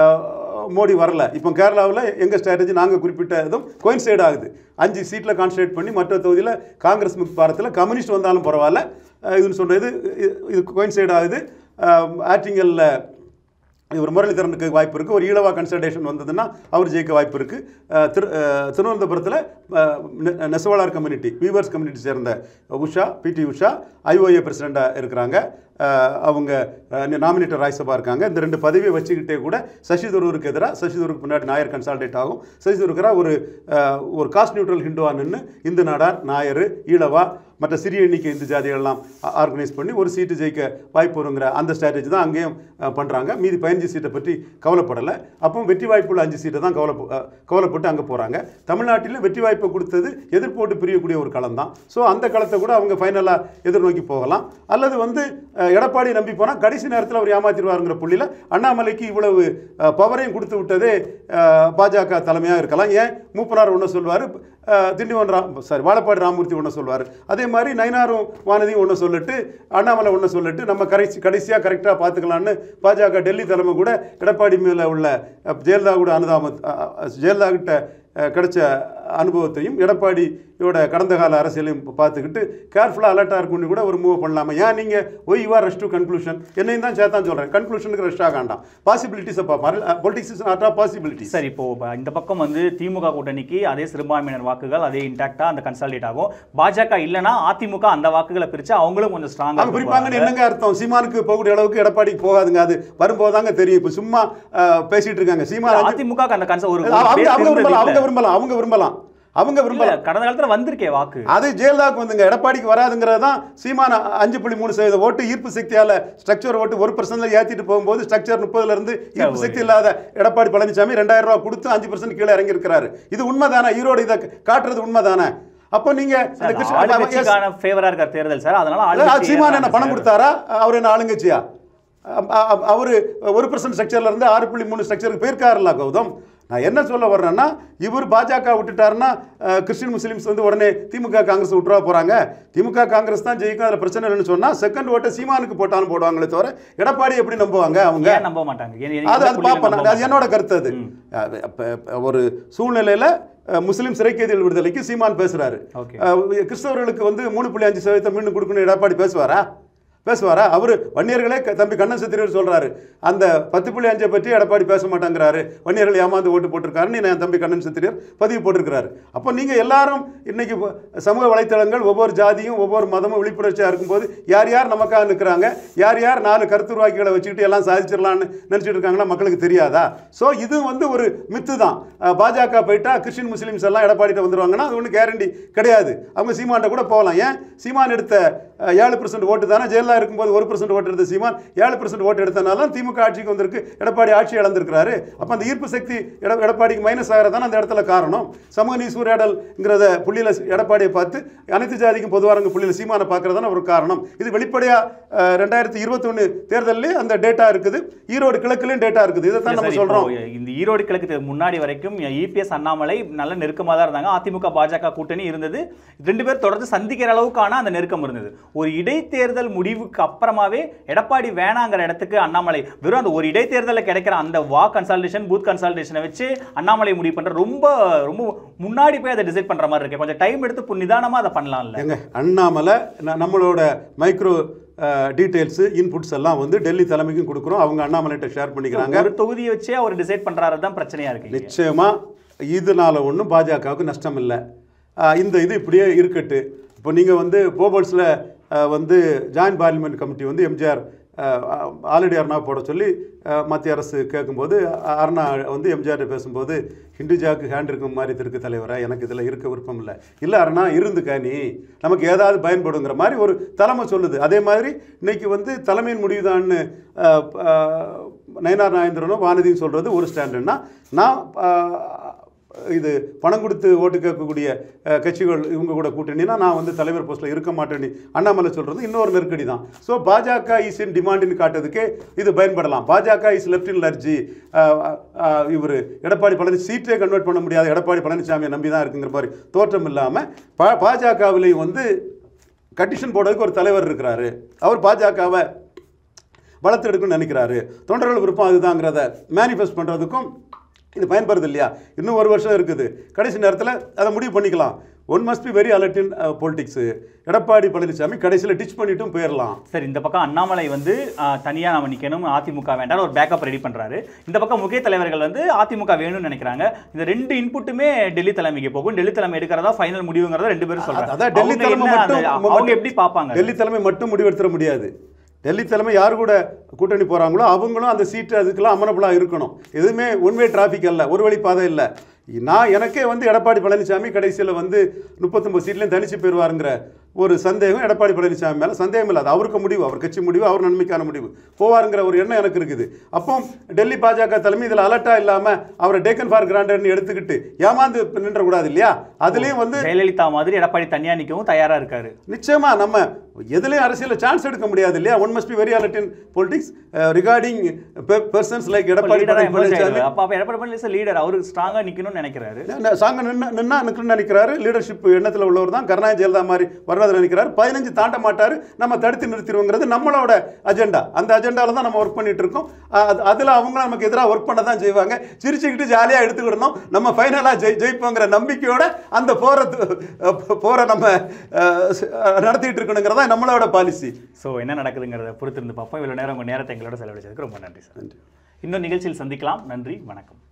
மோடி வரல. இப்போ கேரளாவில் எங்கள் ஸ்ட்ராட்டஜி நாங்கள் குறிப்பிட்டதும் கோயின்சைட் ஆகுது. 5 சீட்டில் கான்சன்ட்ரேட் பண்ணி மற்ற தொகுதியில் காங்கிரஸ் பாரத்தில் கம்யூனிஸ்ட் வந்தாலும் பரவாயில்ல இதுன்னு சொல்கிறது. இது கோயின்சைட் ஆகுது. ஆற்றிங்கல்ல ஒரு முரளிதரனுக்கு வாய்ப்பு இருக்குது. ஒரு ஈழவா கன்சல்டேஷன் வந்ததுன்னா அவர் ஜெயிக்க வாய்ப்பு இருக்குது. திருவனந்தபுரத்தில் நெசவாளர் கம்யூனிட்டி, வீவர்ஸ் கம்யூனிட்டி சேர்ந்த உஷா, PT உஷா IOA பிரசிடெண்ட்டாக இருக்கிறாங்க. அவங்க நாமினேட்டர் ராஜ்சபா இருக்காங்க. இந்த 2 பதவியை வச்சுக்கிட்டே கூட சசி தரூருக்கு எதிராக, சசி தரூருக்கு முன்னாடி நாயர் கன்சால்டேட் ஆகும். சசி தரூருக்குறா ஒரு காஸ்ட் நியூட்ரல் ஹிந்துவா நின்று இந்து நாடார், நாயர், ஈழவா மற்ற சிறிய எண்ணிக்கை இந்து ஜாதிகளெல்லாம் ஆர்கனைஸ் பண்ணி ஒரு சீட்டு ஜெயிக்க வாய்ப்பு வருங்கிற அந்த ஸ்ட்ராட்டஜி தான் அங்கேயும் பண்ணுறாங்க. மீதி 15 சீட்டை பற்றி கவலைப்படலை. அப்போ வெற்றி வாய்ப்புள்ள 5 சீட்டை தான் கவலைப்பட்டு அங்கே போகிறாங்க. தமிழ்நாட்டிலும் வெற்றி வாய்ப்பை கொடுத்தது எதிர்ப்போட்டு பிரியக்கூடிய ஒரு களம் தான். ஸோ அந்த களத்தை கூட அவங்க ஃபைனலாக எதிர்நோக்கி போகலாம். அல்லது வந்து எடப்பாடி நம்பி போனால் கடைசி நேரத்தில் அவர் ஏமாத்திடுவாருங்கிற புள்ளியில் அண்ணாமலைக்கு இவ்வளவு பவரையும் கொடுத்து விட்டதே பாஜக தலைமையாக இருக்கலாம். ஏன் மூப்பனார் ஒன்று சொல்வார், வாழப்பாடி ராமமூர்த்தி ஒன்று சொல்வார், அதே மாதிரி நயினாரும் வானதியும் ஒன்று சொல்லிட்டு அண்ணாமலை ஒன்று சொல்லிட்டு நம்ம கடைசியாக கரெக்டாக பார்த்துக்கலான்னு பாஜக டெல்லி தலைமை கூட எடப்பாடி மேலே உள்ள ஜெயலலிதா கூட ஜெயலலிதா கிட்ட கிடைச்ச அனுபவத்தையும் எடப்பாடியோட கடந்த கால அரசியலையும் பார்த்துக்கிட்டு கேர்ஃபுல்லாக அலர்ட்டாக இருக்குன்னு கூட ஒரு மூவ் பண்ணலாமா? ஏன் நீங்கள் யூஆர் ரஷ் டு கன்க்ளூஷன், என்னையும் தான் சேர்த்தான் சொல்கிறேன், கன்க்ளூஷனுக்கு ரஷ் ஆகாண்டாம், பாசிபிலிட்டிஸை பார்ப்பாரு. Politics is not of possibility. சரி, இப்போ இந்த பக்கம் வந்து திமுக கூட்டணிக்கு அதே சிறுபான்மையினர் வாக்குகள் அதே இன்டாக்டாக அந்த கன்சாலிடேட் ஆகும். பாஜக இல்லைன்னா அதிமுக அந்த வாக்குகளை பிரித்து அவங்களும் கொஞ்சம் ஸ்ட்ராங்காக பிரிப்பாங்கன்னு என்னங்க அர்த்தம்? சீமானுக்கு போகக்கூடிய அளவுக்கு எடப்பாடிக்கு போகாதுங்க. அது வரும்போதாங்க தெரியும். இப்போ சும்மா பேசிட்டு இருக்காங்க. சீமான் அதிமுக அந்த அவங்க விரும்பலாம். கடந்த காலத்துல வந்திருக்கே வாக்கு, அது ஜெயலலிதாவுக்கு வந்துங்க, எடப்பாடிக்கு வராதுங்கிறது தான். சீமான 5.3% ஓட்டு ஈர்ப்பு சக்தியால ஸ்ட்ரக்சர் ஓட்டு 1% ஏற்றிட்டு போகும்போது ஸ்ட்ரக்சர் 30% இருந்து ஈர்ப்பு சக்தி இல்லாத எடப்பாடி பழனிசாமி 2000 ரூபாய் கொடுத்து 5% கீழே இறங்கி இருக்கிறாரு. இது உண்மைதானே? ஈரோடு இதை காட்டுறது உண்மைதானே? அப்போ நீங்க ஃபேவரா இருக்க தேர்தல் சார், அதனால சீமான் என்ன பணம் கொடுத்தாரா? அவர் என்ன ஆளுங்கட்சியா? அவர் 1% ஸ்ட்ரக்சர்ல இருந்து 6.3 ஸ்ட்ரக்சருக்கு போயிருக்காருல்ல கௌதம். நான் என்ன சொல்ல வர்றேன்னா, இவர் பாஜக விட்டுட்டாருன்னா கிறிஸ்டின் முஸ்லீம்ஸ் வந்து உடனே திமுக காங்கிரஸ் விட்டுறா போறாங்க. திமுக காங்கிரஸ் தான் ஜெயிக்கும், அதில் பிரச்சனை இல்லைன்னு சொன்னா செகண்ட் ஓட்டை சீமானுக்கு போட்டாலும் போடுவாங்களே தவிர எடப்பாடி எப்படி நம்புவாங்க? அவங்க நம்ப மாட்டாங்க. அது பார்ப்பேன், அது என்னோட கருத்து. அது ஒரு சூழ்நிலையில முஸ்லீம் சிறைக்கைதிகள் விடுதலைக்கு சீமான் பேசுறாரு. கிறிஸ்தவர்களுக்கு வந்து 3.5% மீண்டும் கொடுக்கணும் எடப்பாடி பேசுவாரா? அவர் வன்னியர்களே தம்பி கண்ணன் சத்திரியர் சொல்றாரு, அந்த 10.5 பற்றி எடப்பாடி பேச மாட்டேங்கிறாரு, வன்னியர்கள் ஏமாந்து ஓட்டு போட்டிருக்காருன்னு என் தம்பி கண்ணன் சத்திரியர் பதிவு போட்டிருக்கிறாரு. அப்போ நீங்க எல்லாரும் இன்னைக்கு சமூக வலைத்தளங்கள் ஒவ்வொரு ஜாதியும் ஒவ்வொரு மதமும் விழிப்புணர்ச்சியா இருக்கும்போது யார் யார் நமக்காக நிற்கிறாங்க, யார் யார் 4 கருத்துருவாக்கிகளை வச்சுக்கிட்டு எல்லாம் சாதிச்சிடலான்னு நினைச்சிட்டு இருக்காங்களா மக்களுக்கு தெரியாதா? ஸோ இது வந்து ஒரு மித்து தான். பாஜக போயிட்டா கிறிஸ்டின் முஸ்லீம்ஸ் எல்லாம் எடப்பாடிட்ட வந்துருவாங்கன்னா அது ஒன்றும் கேரண்டி கிடையாது. அவங்க சீமான்ட்ட கூட போகலாம். ஏன் சீமான் எடுத்த 7% ஓட்டு தானே ஜெயலலிதா இருக்கும்போது 1% ஓட்டு எடுத்த சீமான் 7% ஓட்டு எடுத்தனால திமுக ஆட்சிக்கு வந்திருக்கு, எடப்பாடி ஆட்சி இழந்திருக்கிறாரு. அப்போ அந்த ஈர்ப்பு சக்தி எடப்பாடிக்கு மைனஸ் ஆகிறதான அந்த இடத்துல காரணம். சமூக நீதி சூறையாடல்ங்கிறத புள்ளியில் எடப்பாடியை பார்த்து அனைத்து ஜாதிக்கும் பொதுவாரங்க புள்ளியில் சீமானை பார்க்கறதான ஒரு காரணம். இது வெளிப்படையா 2021 தேர்தலில் அந்த டேட்டா இருக்குது. ஈரோடு கிழக்குலையும் டேட்டா இருக்குது. இதை தான் நம்ம சொல்றோம். இந்த ஈரோடு கிழக்கு முன்னாடி வரைக்கும் EPS அண்ணாமலை நல்ல நெருக்கமாக தான் இருந்தாங்க. அதிமுக பாஜக கூட்டணி இருந்தது. 2 பேர் தொடர்ந்து சந்திக்கிற அளவுக்கான அந்த நெருக்கம் இருந்தது. ஒரு இடைத்தேர்தல் முடிவுக்கு அப்புறமாவே எடப்பாடி வேணாங்கிற இடத்துக்கு அண்ணாமலை வெறும் அந்த ஒரு இடைத்தேர்தலில் கிடைக்கிற அந்த கன்சல்டேஷன் பூத் கன்சல்டேஷனை வச்சு அண்ணாமலை முடிவு பண்ற ரொம்ப ரொம்ப முன்னாடி போய் அதை டிசைட் பண்ற மாதிரி இருக்கு. கொஞ்சம் டைம் எடுத்து நிதானமா அதை பண்ணலாம்ல. எங்க அண்ணாமலை நம்மளோட மைக்ரோ டீடைல்ஸ் இன்புட்ஸ் எல்லாம் வந்து டெல்லி தலைமைக்கும் கொடுக்குறோம். அவங்க அண்ணாமலைகிட்ட ஷேர் பண்ணிக்கிறாங்க. ஒரு தொகுதியை வச்சே அவர் டிசைட் பண்றாரு தான் பிரச்சனையா இருக்கு. நிச்சயமா இதனால ஒன்றும் பாஜகவுக்கு நஷ்டம் இல்லை. இந்த இது இப்படியே இருக்கட்டு. இப்போ நீங்கள் வந்து போபல்ஸில் வந்து ஜாயின்ட் பார்லிமெண்ட் கமிட்டி வந்து எம்ஜிஆர் ஆல்ரெடி அருணா போட சொல்லி மத்திய அரசு கேட்கும்போது அருணா வந்து எம்ஜிஆர் பேசும்போது ஹிந்துஜாக்கு ஹேண்ட் இருக்கும் மாதிரி திருக்கு தலைவரை, எனக்கு இதில் இருக்க விருப்பம் இல்லை. இல்லை அருணா இருந்துக்கா, நீ நமக்கு ஏதாவது பயன்படுங்கிற மாதிரி ஒரு தலைமை சொல்லுது. அதே மாதிரி இன்னைக்கு வந்து தலைமையின் முடிவுதான்னு நயனார் நாகேந்திரனும் வானதியும் சொல்கிறது ஒரு ஸ்டாண்டுன்னா, நான் இது பணம் கொடுத்து ஓட்டு கேட்கக்கூடிய கட்சிகள் இவங்க கூட கூட்டணினா நான் வந்து தலைவர் போஸ்ட்டில் இருக்க மாட்டேன்னு அண்ணாமலை சொல்கிறது இன்னொரு நெருக்கடி தான். ஸோ பாஜக இஸ் இன் டிமாண்டுன்னு காட்டுறதுக்கே இது பயன்படலாம். பாஜக இஸ் லெஃப்ட் இன் லர்ஜி. இவர் எடப்பாடி பழனிசாமி சீட்டே கன்வெர்ட் பண்ண முடியாத எடப்பாடி பழனிசாமியை நம்பி தான் இருக்குங்கிற மாதிரி தோற்றம் இல்லாமல் பாஜகவிலையும் வந்து கண்டிஷன் போடுறதுக்கு ஒரு தலைவர் இருக்கிறாரு. அவர் பாஜகவை வளர்த்தெடுக்கணும்னு நினைக்கிறாரு. தொண்டர்கள் விருப்பம் அதுதாங்கிறத மேனிஃபெஸ்ட் பண்ணுறதுக்கும் இது பயன்படுது இல்லையா? இன்னும் ஒரு வருஷம் இருக்குது. கடைசி நேரத்தில் அதை முடிவு பண்ணிக்கலாம். One must be very alert in politics. Edappadi Palaniswami கடைசியில் டிச் பண்ணிட்டும் போயிடலாம். சரி, இந்த பக்கம் அண்ணாமலை வந்து தனியாக நம்ம நிற்கணும், அதிமுக வேண்டாம் ஒரு பேக்கப் ரெடி பண்ணுறாரு. இந்த பக்கம் முக்கிய தலைவர்கள் வந்து அதிமுக வேணும்னு நினைக்கிறாங்க. இந்த ரெண்டு இன்புட்டுமே டெல்லி தலைமைக்கு போகும். டெல்லி தலைமை எடுக்கிறதா ஃபைனல் முடிவுங்கிறத ரெண்டு பேரும் சொல்றாங்க. அதான் டெல்லி தலைமை மட்டும் அவங்க எப்படி பார்ப்பாங்க? டெல்லி தலைமை மட்டும் முடிவெடுத்துட முடியாது. டெல்லி தலைமை யார் கூட கூட்டணி போகிறாங்களோ அவங்களும் அந்த சீட்டு அதுக்கெல்லாம் அமனபிளாக இருக்கணும். எதுவுமே ஒன்வே டிராஃபிக் அல்ல, ஒரு வழி பாதை இல்லை. எனக்கே வந்து எடப்பாடி பழனிசாமி கடைசியில் வந்து 39 சீட்லையும் தனிச்சு போயிடுவாருங்கிற ஒரு சந்தேகம் எடப்பாடி பழனிசாமி மேலே சந்தேகம் இல்லை. அது அவருக்கு முடிவு, அவர் கட்சி முடிவு, அவர் நன்மைக்கான முடிவு. போவாருங்கிற ஒரு எண்ணம் எனக்கு இருக்குது. அப்போ டெல்லி பாஜக தலைமை இதில் அலர்ட்டாக இல்லாமல் அவரை டேக்கன் ஃபார் கிராண்டட்னு எடுத்துக்கிட்டு ஏமாந்து நின்றக்கூடாது இல்லையா? அதுலேயும் வந்து ஜெயலலிதா மாதிரி எடப்பாடி தனியாக நிற்கவும் தயாராக இருக்காரு. நிச்சயமா நம்ம எதுலேயும் அரசியலில் சான்ஸ் எடுக்க முடியாது இல்லையா? One must be very alert in politics regarding persons like Edappadi Palaniswami. அப்போ எடப்பாடி பழனிசாமி லீடர், அவர் ஸ்ட்ராங்காக நிற்கணும்னு நினைக்கிறாரு. ஸ்ட்ராங்காக நிற்கணும்னு நினைக்கிறாரு. லீடர்ஷிப் எண்ணத்தில் உள்ளவர் தான். கருணாநிதி ஜெயலலிதா மாதிரி வரணும்னு நினைக்கிறாரு. 15 தாண்ட மாட்டார். நம்ம தடுத்து நிறுத்திடுவோங்கிறது நம்மளோட அஜெண்டா. அந்த அஜெண்டாவில் தான் நம்ம ஒர்க் பண்ணிட்டு இருக்கோம். அதில் அவங்க நமக்கு எதிராக ஒர்க் பண்ண தான் செய்வாங்க. சிரிச்சுக்கிட்டு ஜாலியாக எடுத்துக்கிடணும். நம்ம ஃபைனலாக ஜெயிப்போங்கிற நம்பிக்கையோட அந்த போரை நம்ம நடத்திட்டு இருக்கணுங்கிறதா நம்மளோட பாலிசி. ஸோ என்ன நடக்குதுங்கிறத பொறுத்திருந்து பார்ப்போம். இவ்வளோ நேரம் உங்கள் நேரத்தை எங்களோட செலவழிச்சதுக்கு ரொம்ப நன்றி சார். நன்றி. இன்னொரு நிகழ்ச்சியில் சந்திக்கலாம். நன்றி, வணக்கம்.